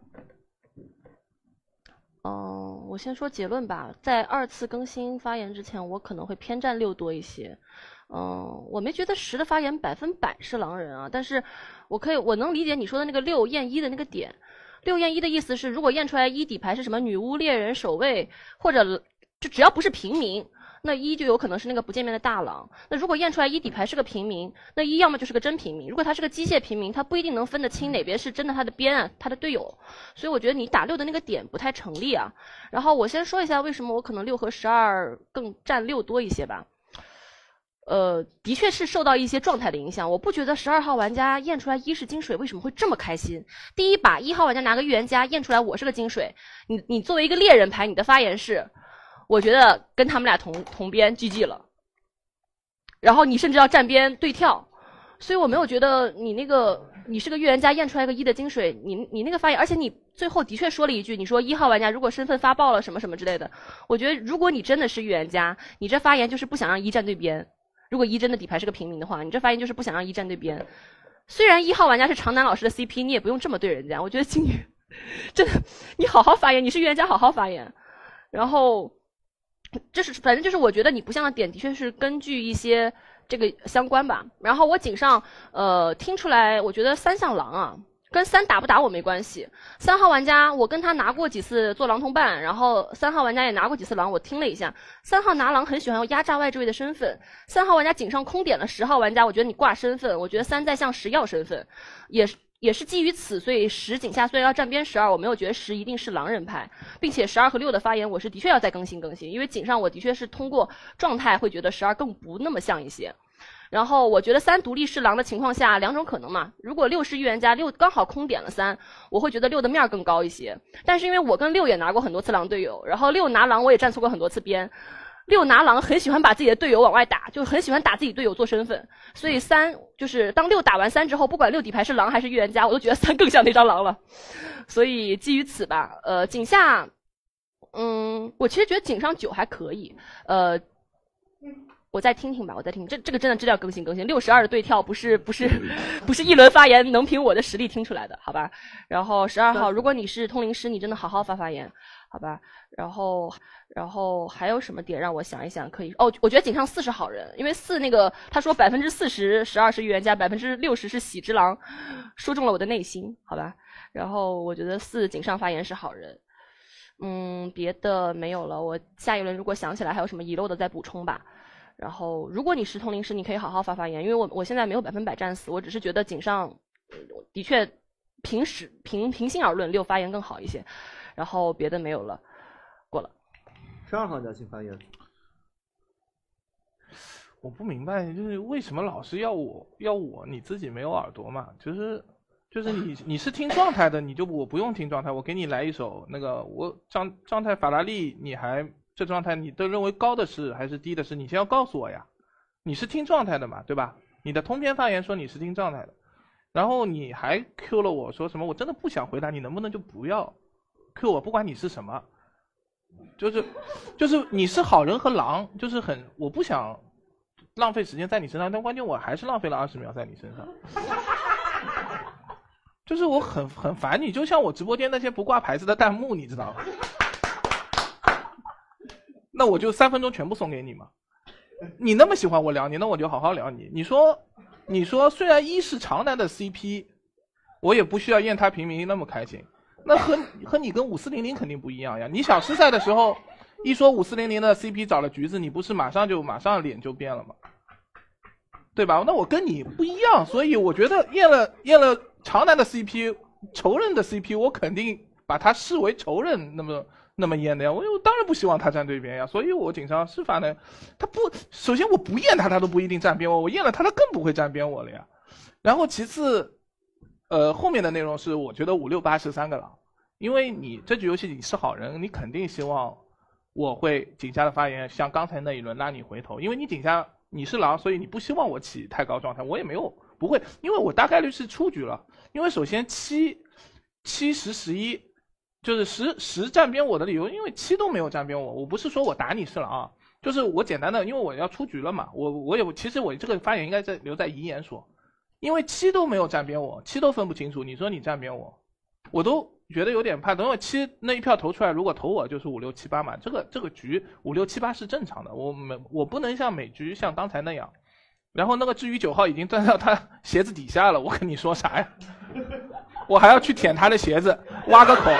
我先说结论吧，在2次更新发言之前，我可能会偏站6多一些。我没觉得10的发言100%是狼人啊，但是我能理解你说的那个6验1的那个点。6验1的意思是，如果验出来1底牌是什么女巫、猎人、守卫，或者就只要不是平民，那1就有可能是那个不见面的大狼。那如果验出来1底牌是个平民，那1要么就是个真平民。如果他是个机械平民，他不一定能分得清哪边是真的他的边啊，他的队友。所以我觉得你打6的那个点不太成立啊。然后我先说一下为什么我可能6和12更占6多一些吧。的确是受到一些状态的影响。我不觉得12号玩家验出来1是金水为什么会这么开心。第一把1号玩家拿个预言家验出来我是个金水，你作为一个猎人牌，你的发言是，我觉得跟他们俩同边 GG 了。然后你甚至要站边对跳，所以我没有觉得你是个预言家验出来一个1的金水，你那个发言，而且你最后的确说了一句，你说1号玩家如果身份发爆了什么什么之类的。我觉得如果你真的是预言家，你这发言就是不想让1站对边。如果1真的底牌是个平民的话，你这发言就是不想让1站对边。虽然1号玩家是长南老师的 CP， 你也不用这么对人家。我觉得金女真的，你好好发言，你是预言家好好发言。然后反正就是我觉得你不像的点的确是根据一些这个相关吧。然后我井上听出来，我觉得3像狼啊，跟3打不打我没关系。3号玩家我跟他拿过几次做狼同伴，然后3号玩家也拿过几次狼，我听了一下，3号拿狼很喜欢压榨外置位的身份。3号玩家井上空点了10号玩家，我觉得你挂身份，我觉得3在向10要身份，也是基于此，所以10井下虽然要站边12，我没有觉得10一定是狼人派，并且12和6的发言我是的确要再更新，因为井上我的确是通过状态会觉得12更不那么像一些。然后我觉得3独立是狼的情况下2种可能嘛，如果6是预言家，6刚好空点了3，我会觉得6的面更高一些。但是因为我跟6也拿过很多次狼队友，然后6拿狼我也站错过很多次边，6拿狼很喜欢把自己的队友往外打，就很喜欢打自己队友做身份，所以3就是当6打完3之后，不管6底牌是狼还是预言家，我都觉得3更像那张狼了。所以基于此吧，井下，我其实觉得井上9还可以，我再听听吧，这个真的资料更新，62的对跳不是一轮发言能凭我的实力听出来的，好吧？然后12号，如果你是通灵师，你真的好好发言，好吧？然后还有什么点让我想一想可以？我觉得井上4是好人，因为4那个他说40%12是预言家，60%是喜之郎，说中了我的内心，好吧？然后我觉得4井上发言是好人，别的没有了。我下一轮如果想起来还有什么遗漏的再补充吧。然后，如果你是通灵师，你可以好好发言，因为我现在没有100%战死，我只是觉得井上的确平心而论6发言更好一些，然后别的没有了，过了。 12号家请发言。 我不明白，就是为什么老是要我，你自己没有耳朵嘛？就是你是听状态的，我不用听状态，我给你来一首那个我状态法拉利，你还。这状态你都认为高的是还是低的是？你先要告诉我呀。你是听状态的嘛，对吧？你的通篇发言说你是听状态的，然后你还 Q 了我说什么？我真的不想回答，你能不能就不要 Q 我？不管你是什么，就是你是好人和狼，就是我不想浪费时间在你身上，但关键我还是浪费了20秒在你身上。就是我很烦你，就像我直播间那些不挂牌子的弹幕，你知道吗？那我就3分钟全部送给你嘛。你那么喜欢我聊你，那我就好好聊你。你说虽然1是长男的 CP， 我也不需要验他平民那么开心。那和你跟5400肯定不一样呀。你小时赛的时候一说5400的 CP 找了橘子，你不是马上脸就变了吗？对吧？那我跟你不一样，所以我觉得验了长男的 CP， 仇人的 CP， 我肯定把他视为仇人，那么验的呀，我当然不希望他站对边呀，所以我井上是发呢，首先我不验他都不一定站边我验了他更不会站边我了呀。然后其次，后面的内容是我觉得5、6、8是3个狼，因为你这局游戏你是好人，你肯定希望我会井下的发言像刚才那一轮拉你回头，因为你井下你是狼，所以你不希望我起太高状态，我也不会，因为我大概率是出局了，因为首先7、10、11。就是10站边我的理由，因为7都没有站边我不是说我打你是狼啊， 就是我简单的，因为我要出局了嘛，其实我这个发言应该留在遗言说，因为7都没有站边我，7都分不清楚，你说你站边我都觉得有点怕，等我7那一票投出来，如果投我就是5、6、7、8嘛，这个局5、6、7、8是正常的，我不能像美局像刚才那样，然后那个至于9号已经站到他鞋子底下了，我跟你说啥呀？我还要去舔他的鞋子，挖个口。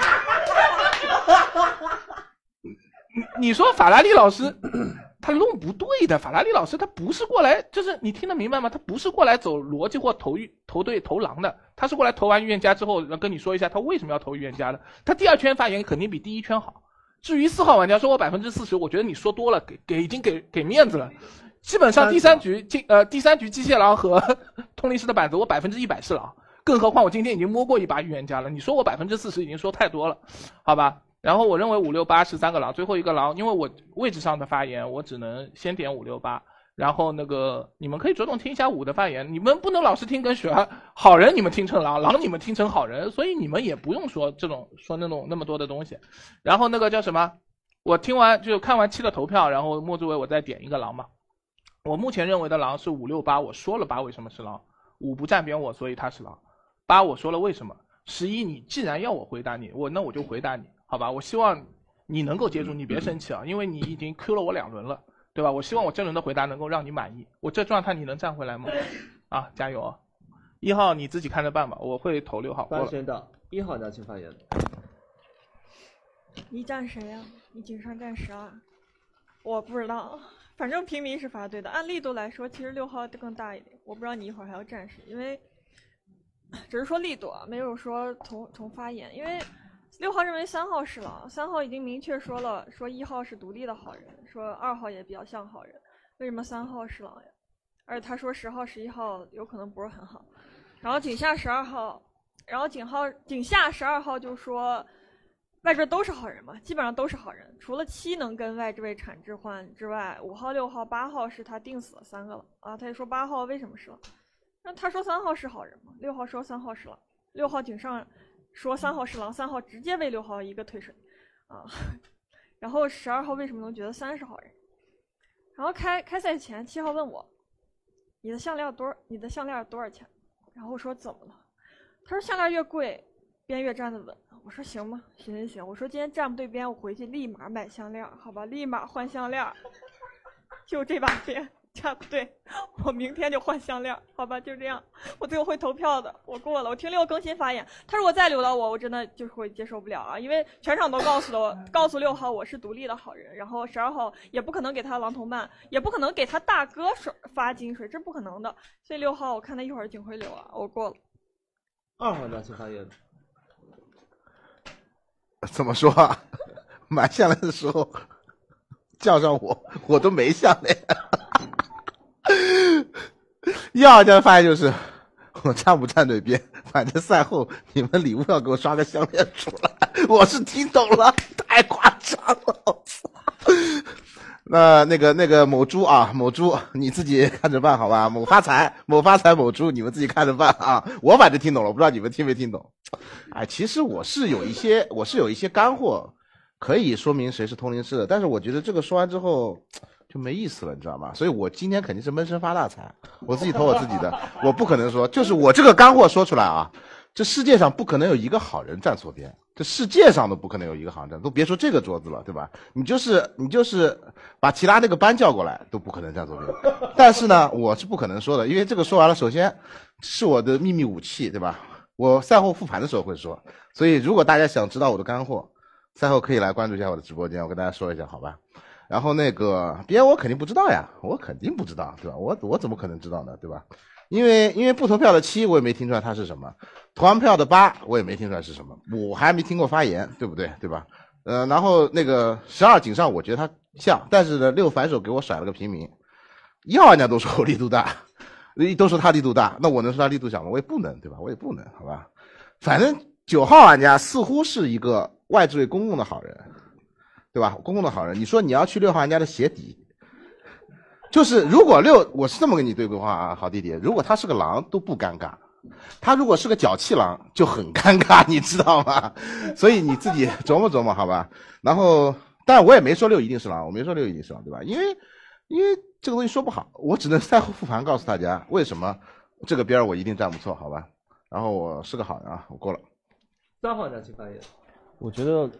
你说法拉利老师他弄不对的，法拉利老师他不是过来，就是你听得明白吗？他不是过来走逻辑或投对投狼的，他是过来投完预言家之后跟你说一下他为什么要投预言家的。他第2圈发言肯定比第1圈好。至于4号玩家说我40%，我觉得你说多了，已经给面子了。基本上第三局机械狼和通灵师的板子我100%是狼，更何况我今天已经摸过一把预言家了，你说我40%已经说太多了，好吧？然后我认为5、6、8是3个狼，最后一个狼，因为我位置上的发言，我只能先点5、6、8。然后那个你们可以着重听一下5的发言，你们不能老是听跟雪儿好人，你们听成狼，狼你们听成好人，所以你们也不用说那么多的东西。然后那个叫什么？我听完就看完7的投票，然后莫志伟我再点一个狼嘛。我目前认为的狼是5、6、8，我说了8为什么是狼，5不站边我，所以他是狼。8我说了为什么。11你既然要我回答你，那我就回答你。好吧，我希望你能够接住，你别生气啊，因为你已经 Q 了我2轮了，对吧？我希望我这轮的回答能够让你满意。我这状态你能站回来吗？啊，加油啊！1号你自己看着办吧，我会投6号。 发言的1号玩家请发言。 你站谁呀？你井上站12？我不知道，反正平民是发对的。按力度来说，其实6号更大一点。我不知道你一会儿还要站谁，因为只是说力度啊，没有说从发言，因为。6号认为3号是狼，3号已经明确说了，说1号是独立的好人，说2号也比较像好人，为什么3号是狼呀？而且他说10号、11号有可能不是很好，然后井下12号，然后井下12号就说外置都是好人嘛，基本上都是好人，除了7能跟外置位产置换之外，5号、6号、8号是他定死了3个了啊，他就说8号为什么是狼？那他说3号是好人嘛，6号说3号是狼，6号井上。说3号是狼，3号直接为6号一个退水，啊，然后12号为什么能觉得3是好人？然后开赛前7号问我，你的项链多少钱？然后我说怎么了？他说项链越贵，边越站得稳。我说行吧，行。我说今天站不对边，我回去立马买项链，好吧，立马换项链，就这把边。站不对，我明天就换项链，好吧，就这样。我最后会投票的，我过了。我听6更新发言，他如果再留到我真的就是会接受不了啊，因为全场都告诉6号我是独立的好人，然后12号也不可能给他狼同伴，也不可能给他大哥发金水，这不可能的。所以6号我看他一会儿警徽流啊，我过了。 2号玩家请发言。 怎么说啊？买项链的时候叫上我都没项链。1号玩家的发言就是我站不站对边，反正赛后你们礼物要给我刷个项链出来，我是听懂了，太夸张了。那个某猪啊，某猪你自己看着办好吧，某发财某猪你们自己看着办啊，我反正听懂了，我不知道你们听没听懂。哎，其实我是有一些干货可以说明谁是通灵师的，但是我觉得这个说完之后就没意思了，你知道吗？所以我今天肯定是闷声发大财，我自己投我自己的，我不可能说，就是我这个干货说出来啊，这世界上不可能有一个好人站错边，这世界上都不可能有一个好人站，都别说这个桌子了，对吧？你就是把其他那个班叫过来，都不可能站错边。但是呢，我是不可能说的，因为这个说完了，首先是我的秘密武器，对吧？我赛后复盘的时候会说，所以如果大家想知道我的干货，赛后可以来关注一下我的直播间，我跟大家说一下，好吧？然后那个别我肯定不知道呀，我肯定不知道，对吧？我怎么可能知道呢，对吧？因为不投票的7我也没听出来他是什么，投完票的8我也没听出来是什么，我还没听过发言，对不对？对吧？然后那个12井上我觉得他像，但是呢6反手给我甩了个平民，1号玩家都说我力度大，都说他力度大，那我能说他力度小吗？我也不能，对吧？我也不能，好吧？反正9号玩家似乎是一个外置位公共的好人，对吧？公共的好人，你说你要去6号玩家的鞋底，就是如果我是这么跟你对规划啊，好弟弟，如果他是个狼都不尴尬，他如果是个脚气狼就很尴尬，你知道吗？所以你自己琢磨琢磨好吧。然后当然我也没说6一定是狼，我没说6一定是狼，对吧？因为这个东西说不好，我只能赛后复盘告诉大家为什么这个边我一定站不错，好吧？然后我是个好人啊，我过了。 3号玩家请发言。 我觉得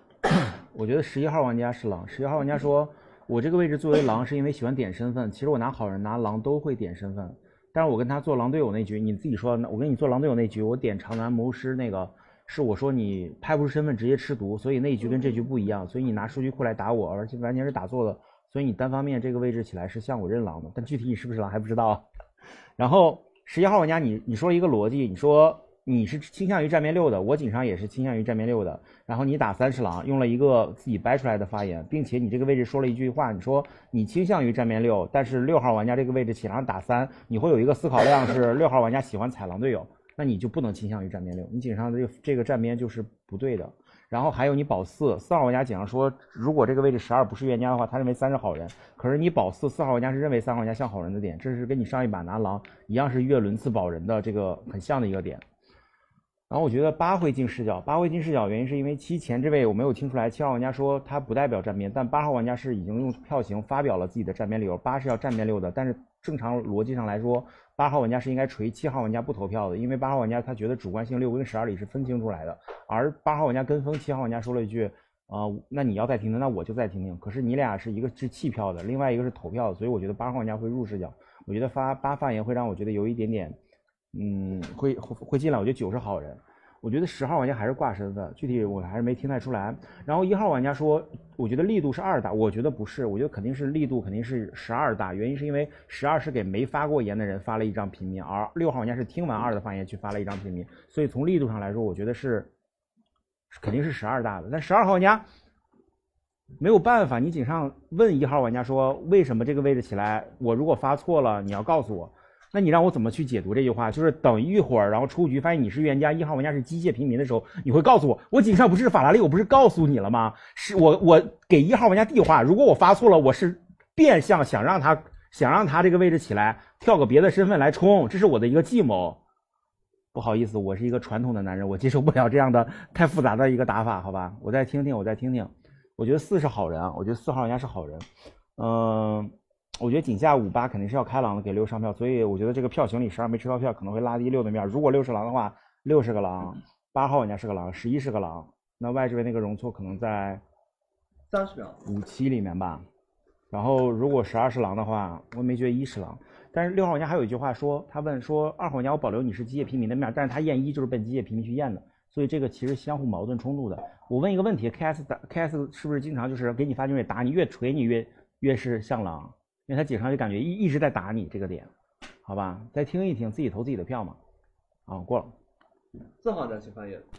11号玩家是狼。11号玩家说，我这个位置作为狼是因为喜欢点身份。其实我拿好人拿狼都会点身份，但是我跟他做狼队友那局，你自己说，我跟你做狼队友那局，我点长男谋师那个是我说你拍不出身份直接吃毒，所以那一局跟这局不一样，所以你拿数据库来打我，而且完全是打错的，所以你单方面这个位置起来是像我认狼的，但具体你是不是狼还不知道。然后11号玩家你说一个逻辑，你说你是倾向于站边6的，我井上也是倾向于站边6的，然后你打3是狼，用了一个自己掰出来的发言，并且你这个位置说了一句话，你说你倾向于站边6，但是6号玩家这个位置起狼打3，你会有一个思考量是6号玩家喜欢踩狼队友，那你就不能倾向于站边6，你井上这个站边就是不对的。然后还有你保4号玩家井上说，如果这个位置12不是冤家的话，他认为3是好人，可是你保4号玩家是认为3号玩家像好人的点，这是跟你上一把拿狼一样是越轮次保人的这个很像的一个点。然后我觉得8会进视角原因是因为7前这位我没有听出来，7号玩家说他不代表站边，但8号玩家是已经用票型发表了自己的站边理由，8是要站边6的，但是正常逻辑上来说，8号玩家是应该锤7号玩家不投票的，因为8号玩家他觉得主观性6跟12里是分清出来的，而8号玩家跟风7号玩家说了一句那你要再听听，那我就再听听，可是你俩是一个是弃票的，另外一个是投票的，所以我觉得8号玩家会入视角，我觉得8发言会让我觉得有一点点会进来，我觉得9是好人。我觉得10号玩家还是挂身份，具体我还是没听太出来。然后1号玩家说，我觉得力度是2大，我觉得不是，我觉得肯定是力度肯定是12大，原因是因为12是给没发过言的人发了一张平民，而6号玩家是听完2的发言去发了一张平民，所以从力度上来说，我觉得是肯定是12大的。但12号玩家没有办法，你井上问1号玩家说为什么这个位置起来，我如果发错了，你要告诉我。那你让我怎么去解读这句话？就是等一会儿，然后出局发现你是冤家，1号玩家是机械平民的时候，你会告诉我井上不是法拉利，我不是告诉你了吗？是我给1号玩家递话，如果我发错了，我是变相想让他这个位置起来，跳个别的身份来冲，这是我的一个计谋。不好意思，我是一个传统的男人，我接受不了这样的太复杂的一个打法，好吧？我再听听。我觉得4是好人啊，我觉得4号玩家是好人。我觉得井下58肯定是要开狼的，给6上票，所以我觉得这个票型里12没吃到票，可能会拉低6的面。如果6是狼的话，6是个狼，8号玩家是个狼，11是个狼，那外这边那个容错可能在 30秒 57里面吧。然后如果12是狼的话，我没觉得1是狼。但是6号玩家还有一句话说，他问说2号玩家我保留你是机械平民的面，但是他验1就是奔机械平民去验的，所以这个其实相互矛盾冲突的。我问一个问题 ，KS 是不是经常就是给你发军队打你，越锤你越是像狼？因为他井上就感觉一直在打你这个点，好吧？再听一听，自己投自己的票嘛。过了。 4号玩家请发言。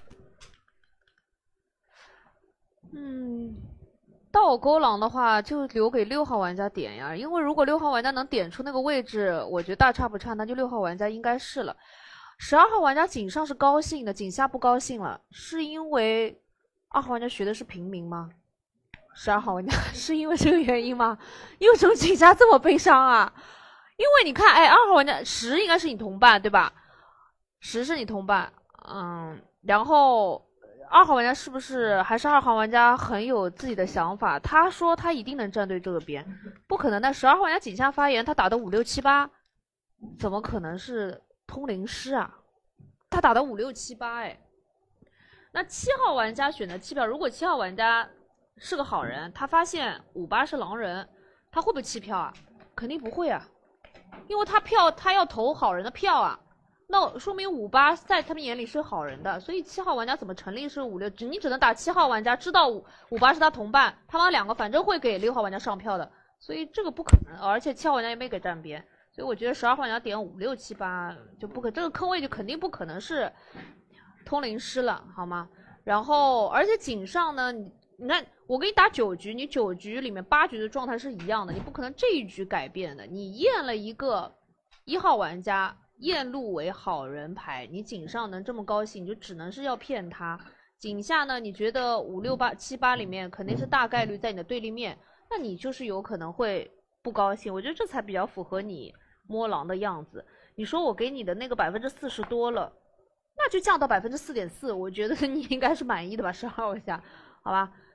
倒钩狼的话就留给6号玩家点呀，因为如果6号玩家能点出那个位置，我觉得大差不差，那就6号玩家应该是了。12号玩家井上是高兴的，井下不高兴了，是因为2号玩家学的是平民吗？12号玩家是因为这个原因吗？为什么井下这么悲伤啊？因为你看，2号玩家10应该是你同伴对吧？10是你同伴，然后2号玩家是不是还是2号玩家很有自己的想法？他说他一定能站队这个边，不可能的。12号玩家井下发言，他打的5、6、7、8，怎么可能是通灵师啊？他打的5、6、7、8，哎，那7号玩家选择弃票，如果7号玩家是个好人，他发现5、8是狼人，他会不会弃票啊？肯定不会啊，因为他要投好人的票啊，那说明5、8在他们眼里是好人的，所以7号玩家怎么成立是5、6，你只能打7号玩家，知道5、8是他同伴，他们两个反正会给6号玩家上票的，所以这个不可能，而且7号玩家也没给站边，所以我觉得12号玩家点5、6、7、8就不可，这个坑位就肯定不可能是通灵师了，好吗？然后而且井上呢，你看，我给你打9局，你9局里面8局的状态是一样的，你不可能这一局改变的。你验了一个1号玩家验路为好人牌，你井上能这么高兴，你就只能是要骗他。井下呢，你觉得5、6、8、7、8里面肯定是大概率在你的对立面，那你就是有可能会不高兴。我觉得这才比较符合你摸狼的样子。你说我给你的那个40%多了，那就降到4.4%，我觉得你应该是满意的吧，12号玩家，好吧？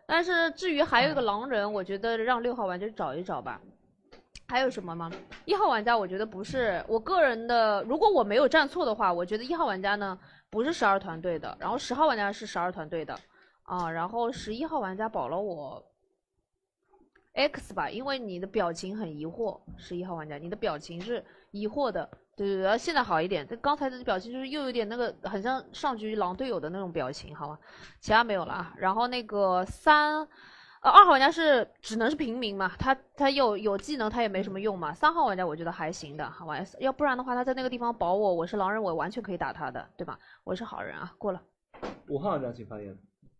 但是至于还有一个狼人，我觉得让6号玩家找一找吧。还有什么吗？1号玩家我觉得不是我个人的，如果我没有站错的话，我觉得1号玩家呢不是12团队的，然后10号玩家是12团队的啊，然后11号玩家保了我 X 吧，因为你的表情很疑惑，11号玩家你的表情是疑惑的，对，现在好一点，刚才的表情就是又有点那个很像上局狼队友的那种表情，好吧，其他没有了啊。然后那个2号玩家是只能是平民嘛，他有技能他也没什么用嘛。3号玩家我觉得还行的，好吧，要不然的话他在那个地方保我是狼人，我完全可以打他的，对吧？我是好人啊，过了。 5号玩家请发言。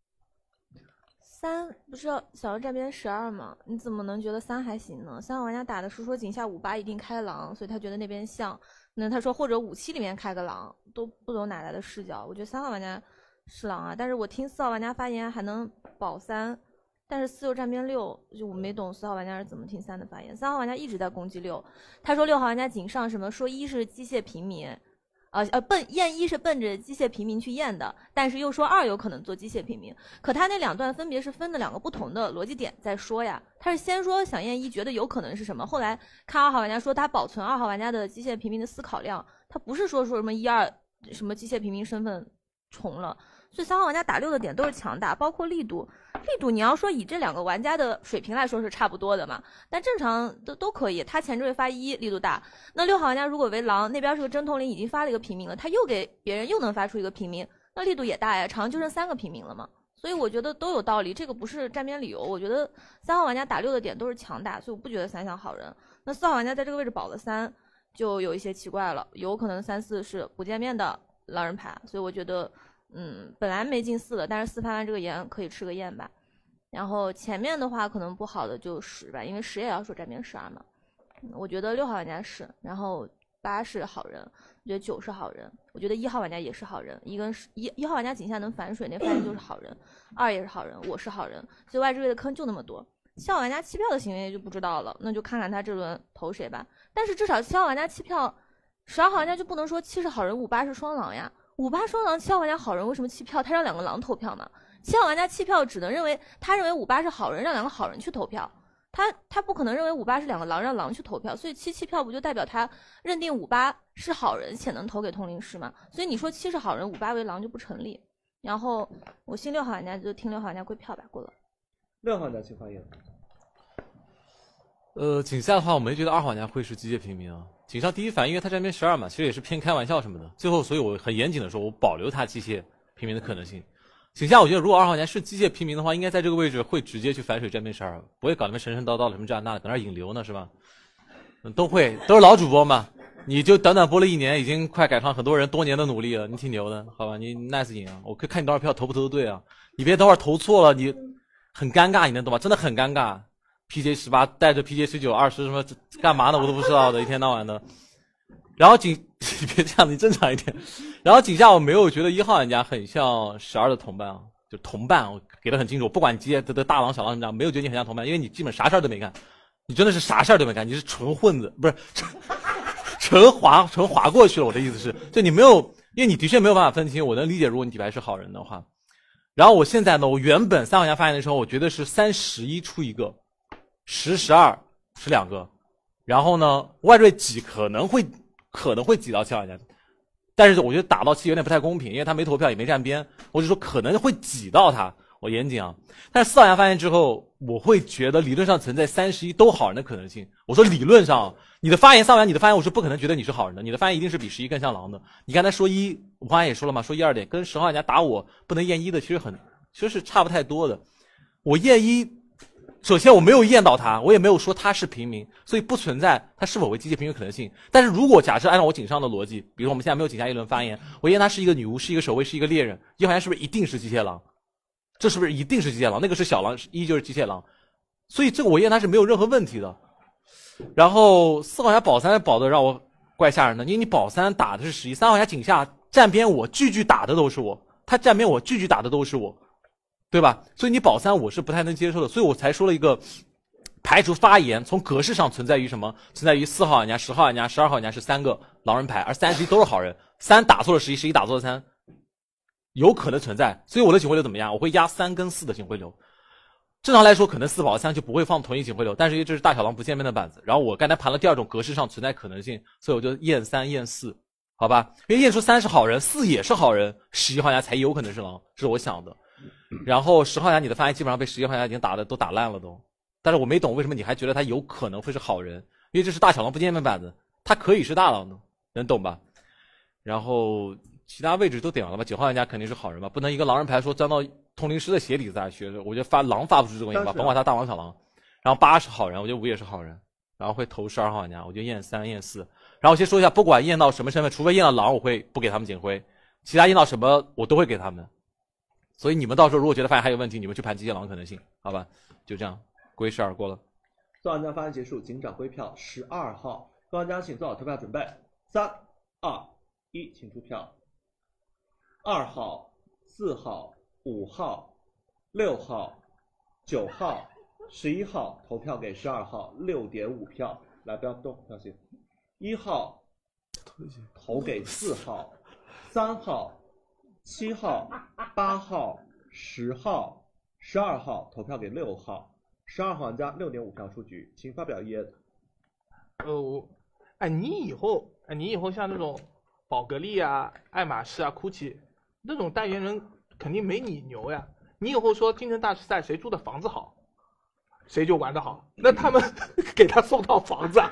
3不是小狼站边12吗？你怎么能觉得3还行呢？3号玩家打的是说井下58一定开狼，所以他觉得那边像。那他说或者57里面开个狼，都不懂哪来的视角。我觉得3号玩家是狼啊，但是我听4号玩家发言还能保3。但是4又站边6，就我没懂4号玩家是怎么听3的发言。3号玩家一直在攻击6，他说6号玩家井上什么说1是机械平民，验1是奔着机械平民去验的，但是又说2有可能做机械平民。可他那2段分别是分的2个不同的逻辑点在说呀。他是先说想验1觉得有可能是什么，后来看2号玩家说他保存2号玩家的机械平民的思考量，他不是说什么1、2什么机械平民身份重了。所以3号玩家打6的点都是强打，包括力度你要说以这2个玩家的水平来说是差不多的嘛，但正常都可以。他前缀发1力度大，那6号玩家如果为狼，那边是个真通灵已经发了一个平民了，他又给别人又能发出一个平民，那力度也大呀，场上就剩3个平民了嘛。所以我觉得都有道理，这个不是站边理由。我觉得3号玩家打6的点都是强打，所以我不觉得3像好人。那4号玩家在这个位置保了3，就有一些奇怪了，有可能3、4是不见面的狼人牌，所以我觉得本来没进4的，但是4发完这个盐可以吃个验吧。然后前面的话可能不好的就10吧，因为10也要说站边12嘛。我觉得6号玩家是，然后8是好人，我觉得9是好人，我觉得1号玩家也是好人，1号玩家井下能反水，那发言就是好人，2也是好人，我是好人，所以外置位的坑就那么多。7号玩家弃票的行为就不知道了，那就看看他这轮投谁吧。但是至少7号玩家弃票，12号玩家就不能说7是好人，58是双狼呀。58双狼，7号玩家好人为什么弃票？他让2个狼投票嘛。7号玩家弃票只能认为他认为58是好人，让2个好人去投票。他不可能认为58是2个狼让狼去投票，所以7弃票不就代表他认定58是好人且能投给通灵师吗？所以你说7是好人，58为狼就不成立。然后我信6号玩家就听6号玩家归票吧，过了。 6号玩家请发言。 井下的话，我没觉得2号玩家会是机械平民啊。井上第一反应，因为他站边12嘛，其实也是偏开玩笑什么的。最后，所以我很严谨的说，我保留他机械平民的可能性。井下，我觉得如果2号玩家是机械平民的话，应该在这个位置会直接去反水站边12，不会搞那么神神叨叨的什么这样那的，搁那引流呢是吧？都会，都是老主播嘛。你就短短播了1年，已经快赶上很多人多年的努力了，你挺牛的，好吧？你 nice 赢啊！我可以看你多少票投不投的对啊？你别等会儿投错了，你很尴尬，你能懂吗？真的很尴尬。PJ 18带着 PJ 19、20什么干嘛呢？我都不知道的，一天到晚的。然后别这样，你正常一点。然后井下我没有觉得1号玩家很像12的同伴啊，就同伴我给的很清楚，不管你接的大狼小狼什么样，没有觉得你很像同伴，因为你基本啥事儿都没干，你真的是啥事儿都没干，你是纯混子，不是纯划过去了。我的意思是，就你没有，因为你的确没有办法分清。我能理解，如果你底牌是好人的话。然后我现在呢，我原本3号玩家发言的时候，我觉得是3、11出一个，10、12是2个，然后呢，外缀挤可能会挤到7号玩家，但是我觉得打到7有点不太公平，因为他没投票也没站边，我就说可能会挤到他，我严谨啊。但是4号玩家发言之后，我会觉得理论上存在3、11都好人的可能性。我说理论上，你的发言4号玩家，你的发言我是不可能觉得你是好人的，你的发言一定是比11更像狼的。你刚才说1，我刚才也说了嘛，说1、2点跟10号玩家打我不能验1的，其实是差不太多的。我验1。首先我没有验到他，我也没有说他是平民，所以不存在他是否为机械平民可能性。但是如果假设按照我井上的逻辑，比如说我们现在没有井下一轮发言，我验他是一个女巫，是一个守卫，是一个猎人，1号玩家是不是一定是机械狼？这是不是一定是机械狼？那个是小狼，1就是机械狼，所以这个我验他是没有任何问题的。然后4号玩家保3保的让我怪吓人的，因为你保3打的是11，3号玩家井下站边我句打的都是我，他站边我句打的都是我。对吧？所以你保3我是不太能接受的，所以我才说了一个排除发言从格式上存在于什么？存在于4号玩家、10号玩家、12号玩家是3个狼人牌，而3、11都是好人，3打错了11，11打错了3，有可能存在。所以我的警徽流怎么样？我会压3跟4的警徽流。 正常来说，可能4保3就不会放同一警徽流，但是因为这是大小狼不见面的板子，然后我刚才盘了第二种格式上存在可能性，所以我就验3验4，好吧？因为验出3是好人，4也是好人，11号玩家才有可能是狼，这是我想的。然后10号玩家你的发言基本上被11号玩家已经都打烂了都，但是我没懂为什么你还觉得他有可能会是好人，因为这是大小狼不见面板子，他可以是大狼的，能懂吧？然后其他位置都点完了吧？9号玩家肯定是好人吧？不能一个狼人牌说钻到通灵师的鞋底子再学着，我觉得狼发不出这个音吧，甭管他大王小狼。然后8是好人，我觉得5也是好人，然后会投12号玩家，我就验3验4。然后我先说一下，不管验到什么身份，除非验到狼，我会不给他们警徽，其他验到什么我都会给他们。所以你们到时候如果觉得发现还有问题，你们去盘机械狼可能性，好吧？就这样，归12过了。 做玩家发言结束，警长归票12号，做玩家请做好投票准备，3、2、1，请出票。2号、4号、5号、6号、9号、11号，投票给12号，6.5票。来，不要动，不要紧。1号投给4号，3号、7号、8号、10号、12号，投票给6号。12号玩家6.5票出局，请发表遗言。 你以后像那种宝格丽啊、爱马仕啊、GUCCI 那种代言人，肯定没你牛呀。你以后说京城大师赛谁住的房子好，谁就玩得好。那他们给他送套房子啊？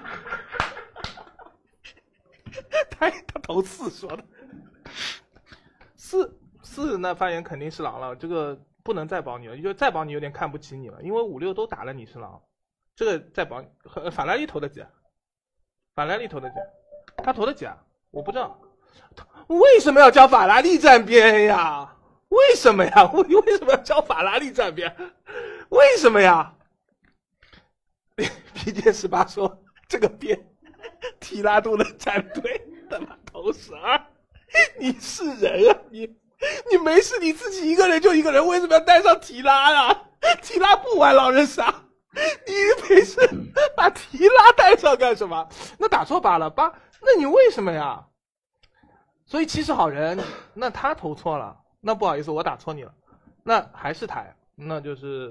他投4说的，4那发言肯定是狼了，这个不能再保你了，因为再保你有点看不起你了，因为5、6都打了你是狼，这个再保法拉利投的几？法拉利投的几？他投的几啊？我不知道，为什么要叫法拉利站边呀？为什么呀？为什么要叫法拉利站边？为什么呀？PJ18说这个边提拉都能站队，他妈投12，你是人啊你没事你自己一个人就一个人，为什么要带上提拉啊？提拉不玩狼人杀，你没事把提拉带上干什么？那打错8了8，那你为什么呀？所以7是好人，那他投错了，那不好意思我打错你了，那还是他呀，那就是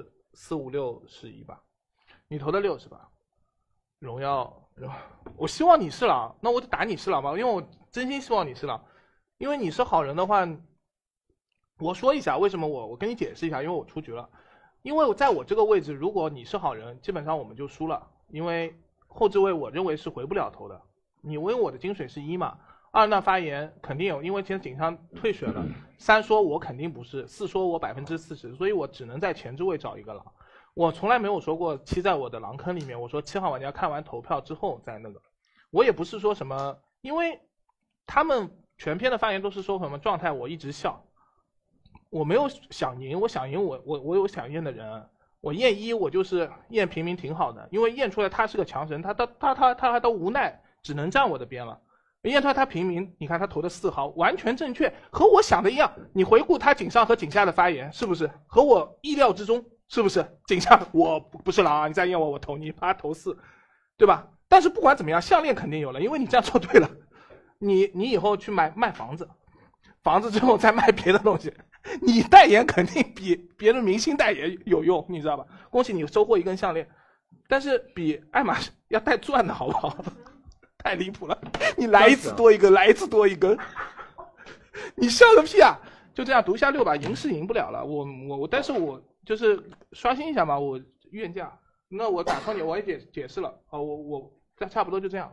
4、5、6、11吧。你投的6是吧？荣耀，我希望你是狼，那我就打你是狼吧，因为我真心希望你是狼，因为你是好人的话，我说一下为什么我跟你解释一下，因为我出局了，因为在我这个位置，如果你是好人，基本上我们就输了，因为后置位我认为是回不了头的，你问我的金水是1嘛，2那发言肯定有，因为现在警上退选了，3说我肯定不是，4说我40%，所以我只能在前置位找一个狼。我从来没有说过7在我的狼坑里面，我说7号玩家看完投票之后再那个，我也不是说什么，因为他们全篇的发言都是说什么状态我一直笑，我没有想赢，我想赢我有想验的人，我验1我就是验平民挺好的，因为验出来他是个强神，他还都无奈只能站我的边了。验出来他平民，你看他投的4号完全正确，和我想的一样。你回顾他井上和井下的发言，是不是和我意料之中？是不是井上我不是狼啊？你再验我投你，他投4，对吧？但是不管怎么样，项链肯定有了，因为你这样做对了。你以后去卖房子之后再卖别的东西，你代言肯定比别的明星代言有用，你知道吧？恭喜你收获一根项链，但是比爱马仕要带钻的好不好？太离谱了！你来一次多一根，来一次多一根，你笑个屁啊！就这样读一下6吧，赢是赢不了了。但是我就是刷新一下嘛，我愿价。那我打错你，我也解释了啊，我差不多就这样。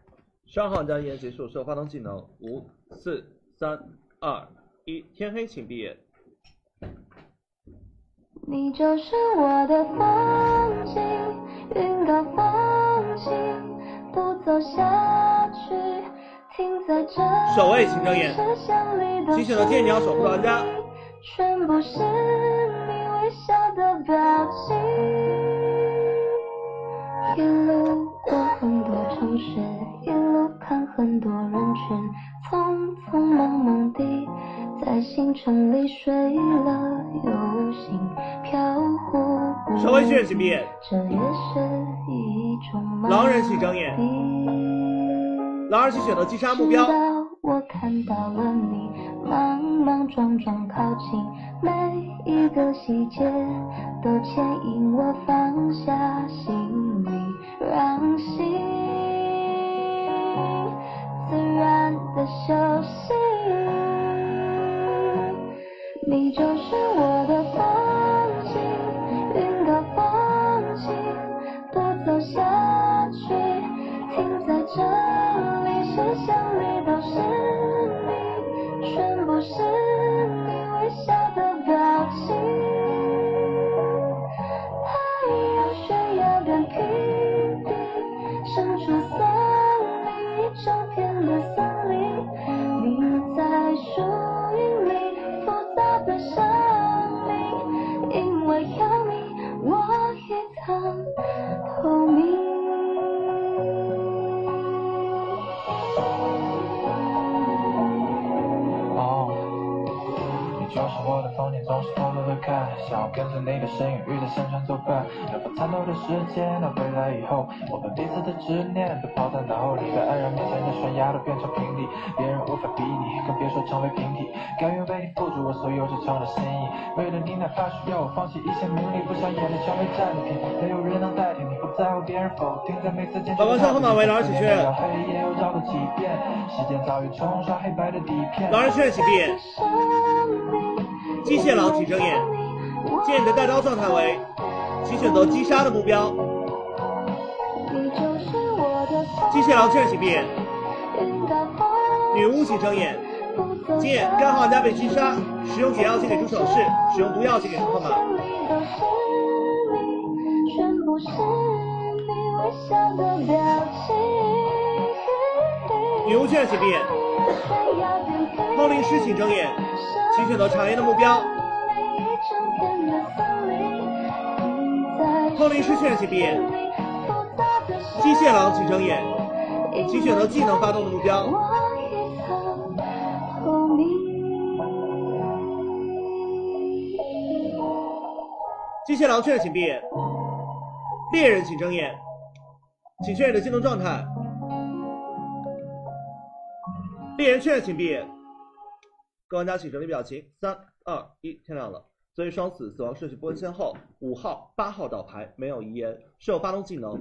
12号玩家遗言结束，手发动技能，5、4、3、2、1，天黑请闭眼。 你就是我的风景，云高风轻，不走下去，停在这里。 守卫请睁眼。新选的天鸟守护的玩家。 全部是你微笑的表情。一路过很多城市，一路看很多人群，匆匆忙忙地在星辰里睡了又醒，飘忽不定。 守卫犬请闭眼。 这也是一种狼人请睁眼。狼人请选择击杀目标。 我看到了你莽莽撞撞靠近，每一个细节都牵引我放下行李，让心自然的休息。你就是我的风景，云高风轻，不走下去，停在这里，视线里都是你，全部是你微笑的表情。太阳悬崖边平地，伸出森林，一整片的森林，你在树荫里复杂的生命，因为有你，我一层透明。 就是我的风景，总是偷偷的看，想要跟着你的身影，与它旋转走伴。能否参透的时间，到未来以后，我们彼此的执念都抛在脑后里，在黯然面前的悬崖都变成平地，别人无法比拟，更别说成为平替。甘愿为你付出我所有真诚的心意，为了你，哪怕需要我放弃一切名利，不想眼泪成为战利品，没有人能代替你，不在乎别人否定，在每次见。 老王上号码为狼人起圈， 黑夜又绕了几遍，时间早已冲刷黑白的底片。 狼人圈起闭眼。机械狼请睁眼，建议你的大招状态为，请选择击杀的目标。机械狼确认请闭眼。女巫请睁眼，建议该号玩家被击杀，使用解药请给出手势，使用毒药请给出号码。女巫确认请闭眼。通灵师请睁眼，请选择常言的目标。通灵师确认请闭眼。机械狼请睁眼，请选择技能发动的目标。机械狼确认请闭眼。猎人请睁眼，请确认你的技能状态。猎人确认请闭眼。各玩家请整理表情。3、2、1，天亮了。所以双死，死亡顺序不分先后。5号、8号倒牌，没有遗言。是否发动技能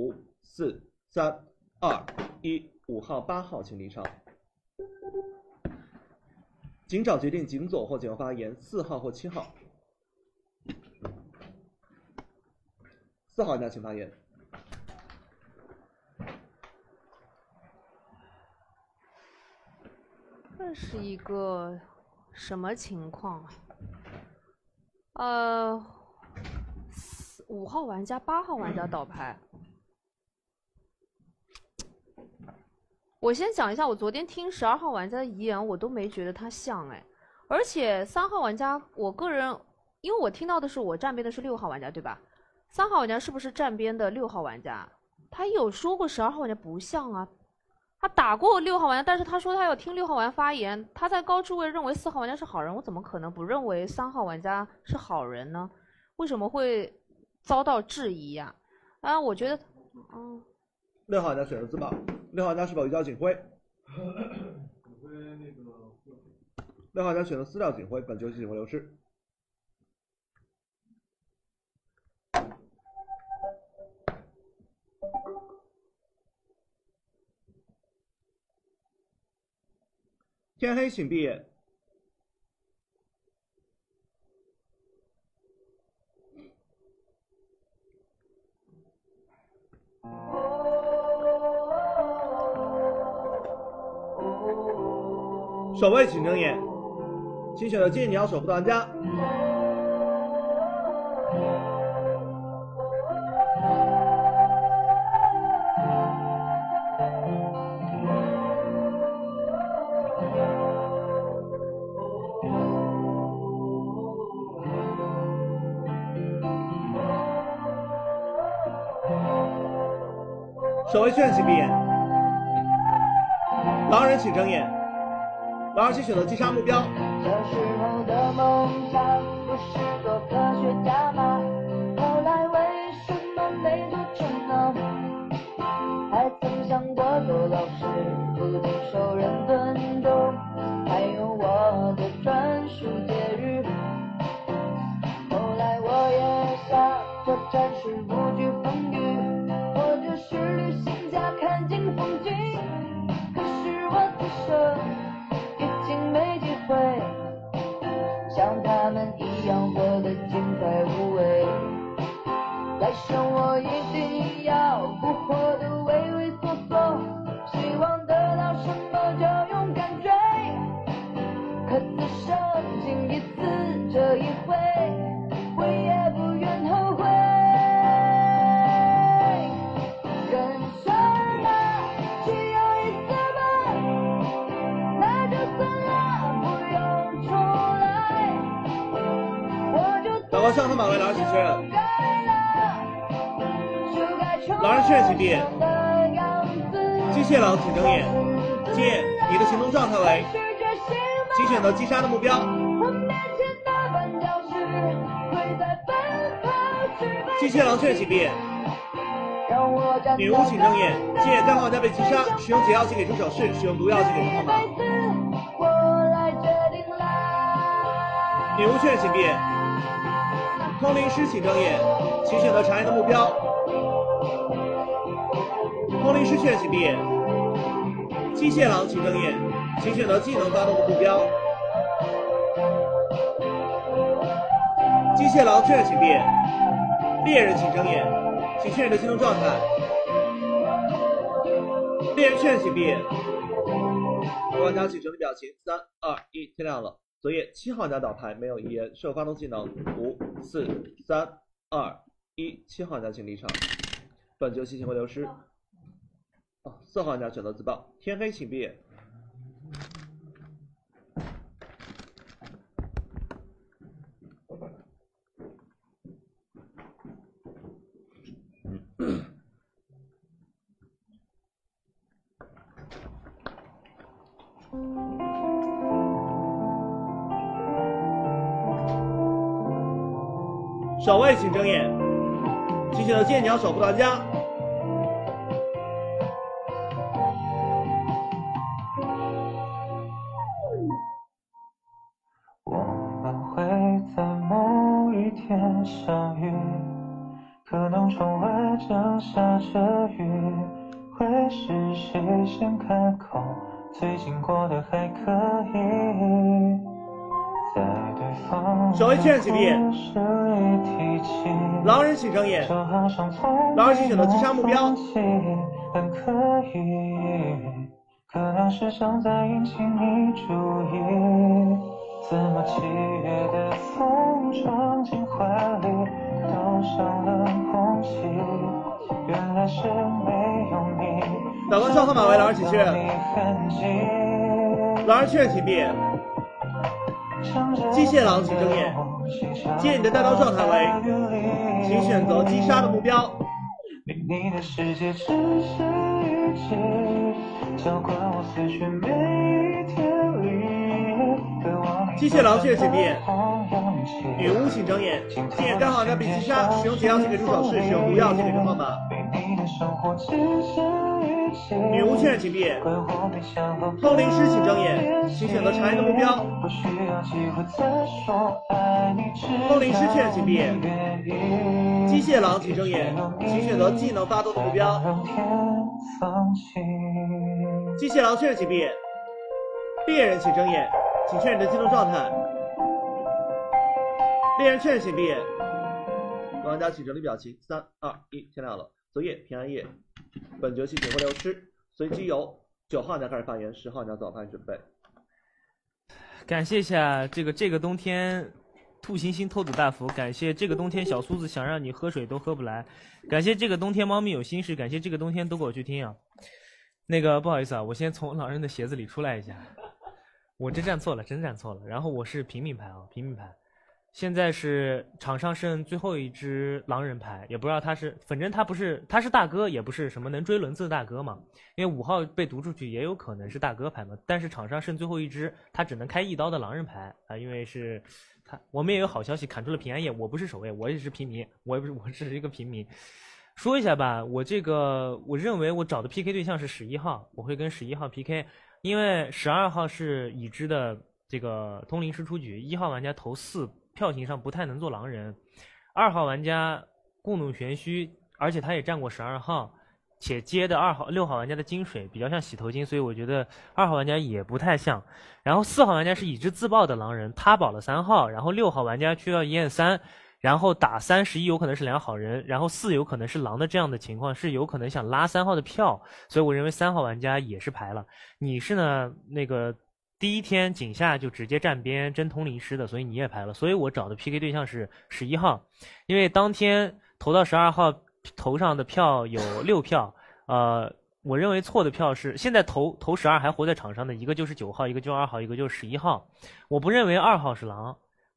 ？5、4、3、2、1。5号、8号请离场。警长决定警左或警右发言。4号或7号。4号玩家请发言。 这是一个什么情况啊？5号玩家、8号玩家倒牌。我先讲一下，我昨天听12号玩家的遗言，我都没觉得他像哎，而且3号玩家，我个人，因为我听到的是我站边的是6号玩家对吧？3号玩家是不是站边的6号玩家？他有说过12号玩家不像啊。他打过6号玩家，但是他说他要听6号玩家发言。他在高智慧认为4号玩家是好人，我怎么可能不认为3号玩家是好人呢？为什么会遭到质疑呀？我觉得 ，6号玩家选择自保，6号玩家是否移交警徽？6号玩家选择撕掉警徽，本游戏警徽流失。天黑请闭眼。守卫请睁眼，请选择今日你要守护的玩家。守卫确认请闭眼。狼人请睁眼。狼人请选择击杀目标。 小时候的梦想不是做科学家吗？后来为什么没做成呢？还曾想过做老师，不经受人尊官上头马为狼人请确认，狼人确认请闭眼。机械狼请睁眼，见你的行动状态为，请选择击杀的目标。机械狼确认请闭眼。女巫请睁眼，见该玩家被击杀，使用解药剂给出手势，使用毒药剂给出号码。女巫确认请闭眼。通灵师请睁眼，请选择查验的目标。通灵师确认请闭眼。机械狼请睁眼，请选择技能发动的目标。机械狼确认请闭眼。猎人请睁眼，请确认的技能状态。猎人确认请闭眼。玩家请整理表情，3、2、1，天亮了。昨夜7号玩家倒牌，没有遗言，受发动技能5、4、3、2、1，7号玩家请离场。本局游戏行为流失。4号玩家选择自爆，天黑请闭眼。守卫请睁眼，请选择剑鸟守护玩家。 我们会在某一天相遇，可能窗外正下着雨，会是谁先开口？最近过得还可以。 守卫确认请闭眼。狼人请睁眼，狼人请选择击杀目标。 但可以，可能是想再引起你注意。怎么7月的风闯进怀里，都上了空气，原来是没有你。 打官上号码为狼人请确认，狼人确认请闭眼。机械狼请睁眼，见你的带刀状态为，请选择击杀的目标。 你的世界只是雨季，浇灌我思绪每一天里。 机械狼确认请闭眼。女巫请睁眼，见该玩家被击杀，使用解药剂给出手势，使用毒药剂给出号码。女巫确认请闭眼。通灵师请睁眼，请选择查验的目标。通灵师确认请闭眼。机械狼请睁眼，请选择技能发动的目标。机械狼确认请闭眼。猎人请睁眼，请确认你的技能状态。猎人确认请闭眼。玩家请整理表情，3、2、1，天亮了。昨夜平安夜，本局游戏警徽流失，随机由9号玩家开始发言，10号玩家做好发言准备。 感谢一下这个冬天兔行星偷子大福，感谢这个冬天小苏子想让你喝水都喝不来，感谢这个冬天猫咪有心事，感谢这个冬天都给我去听啊。那个不好意思啊，我先从狼人的鞋子里出来一下，我真站错了。然后我是平民牌啊，平民牌。现在是场上剩最后一只狼人牌，也不知道他是，反正他是大哥，也不是什么能追轮次的大哥嘛。因为5号被读出去，也有可能是大哥牌嘛。但是场上剩最后一只，他只能开1刀的狼人牌啊，因为是他，我们也有好消息，砍出了平安夜。我不是守卫，我也是平民，我是一个平民。说一下吧，我认为我找的 PK 对象是11号，我会跟11号 PK， 因为12号是已知的这个通灵师出局，1号玩家投4。票型上不太能做狼人，2号玩家故弄玄虚，而且他也站过12号，且接的6号玩家的金水比较像洗头巾，所以我觉得2号玩家也不太像。然后4号玩家是已知自爆的狼人，他保了3号，然后6号玩家需要1验3，然后打3、11有可能是2好人，然后4有可能是狼的这样的情况，是有可能想拉3号的票，所以我认为3号玩家也是排了。你是呢那个。第一天井下就直接站边真通灵师的，所以你也排了，所以我找的 PK 对象是11号，因为当天投到12号头上的票有6票，我认为错的票是现在投12还活在场上的一个就是9号，一个就是2号，一个就是11号，我不认为2号是狼，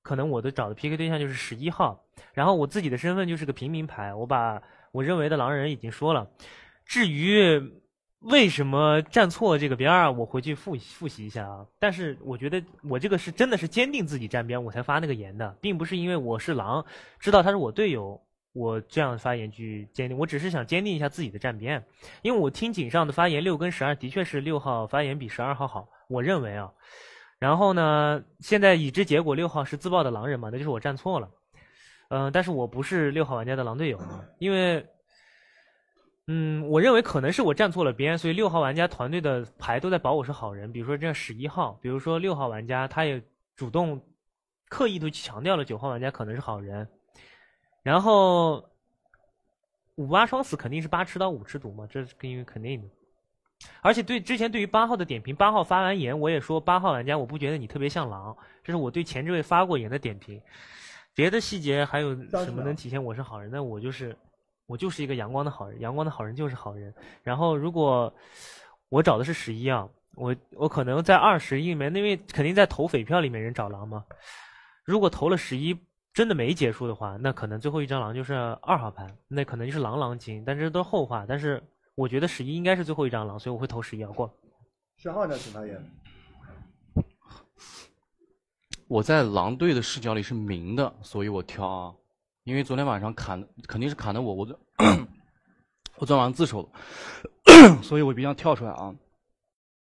可能我的找的 PK 对象就是11号，然后我自己的身份就是个平民牌，我把我认为的狼人已经说了。至于为什么站错这个边儿，我回去复习一下啊。但是我觉得我这个是真的是坚定自己站边，我才发那个言的，并不是因为我是狼，知道他是我队友，我这样发言去坚定，我只是想坚定一下自己的站边。因为我听井上的发言6跟12的确是6号发言比12号好，我认为啊。然后呢，现在已知结果6号是自爆的狼人嘛，那就是我站错了。但是我不是6号玩家的狼队友嘛，因为我认为可能是我站错了边，所以6号玩家团队的牌都在保我是好人。比如说这样11号，比如说6号玩家他也主动刻意的去强调了9号玩家可能是好人。然后58双死肯定是8吃刀5吃毒嘛，这是肯定的。而且之前对于8号的点评，8号发完言我也说8号玩家我不觉得你特别像狼，这是我对前这位发过言的点评。别的细节还有什么能体现我是好人？那我就是一个阳光的好人，阳光的好人就是好人。然后如果我找的是11啊，我可能在20里面，因为肯定在投匪票里面人找狼嘛。如果投了11真的没结束的话，那可能最后一张狼就是2号盘，那可能就是狼金，但这都是后话。但是我觉得11应该是最后一张狼，所以我会投11要过。 10号呢，请发言。 我在狼队的视角里是明的，所以我挑啊，因为昨天晚上肯定是砍的我昨天晚上自首了，所以我必须要跳出来啊。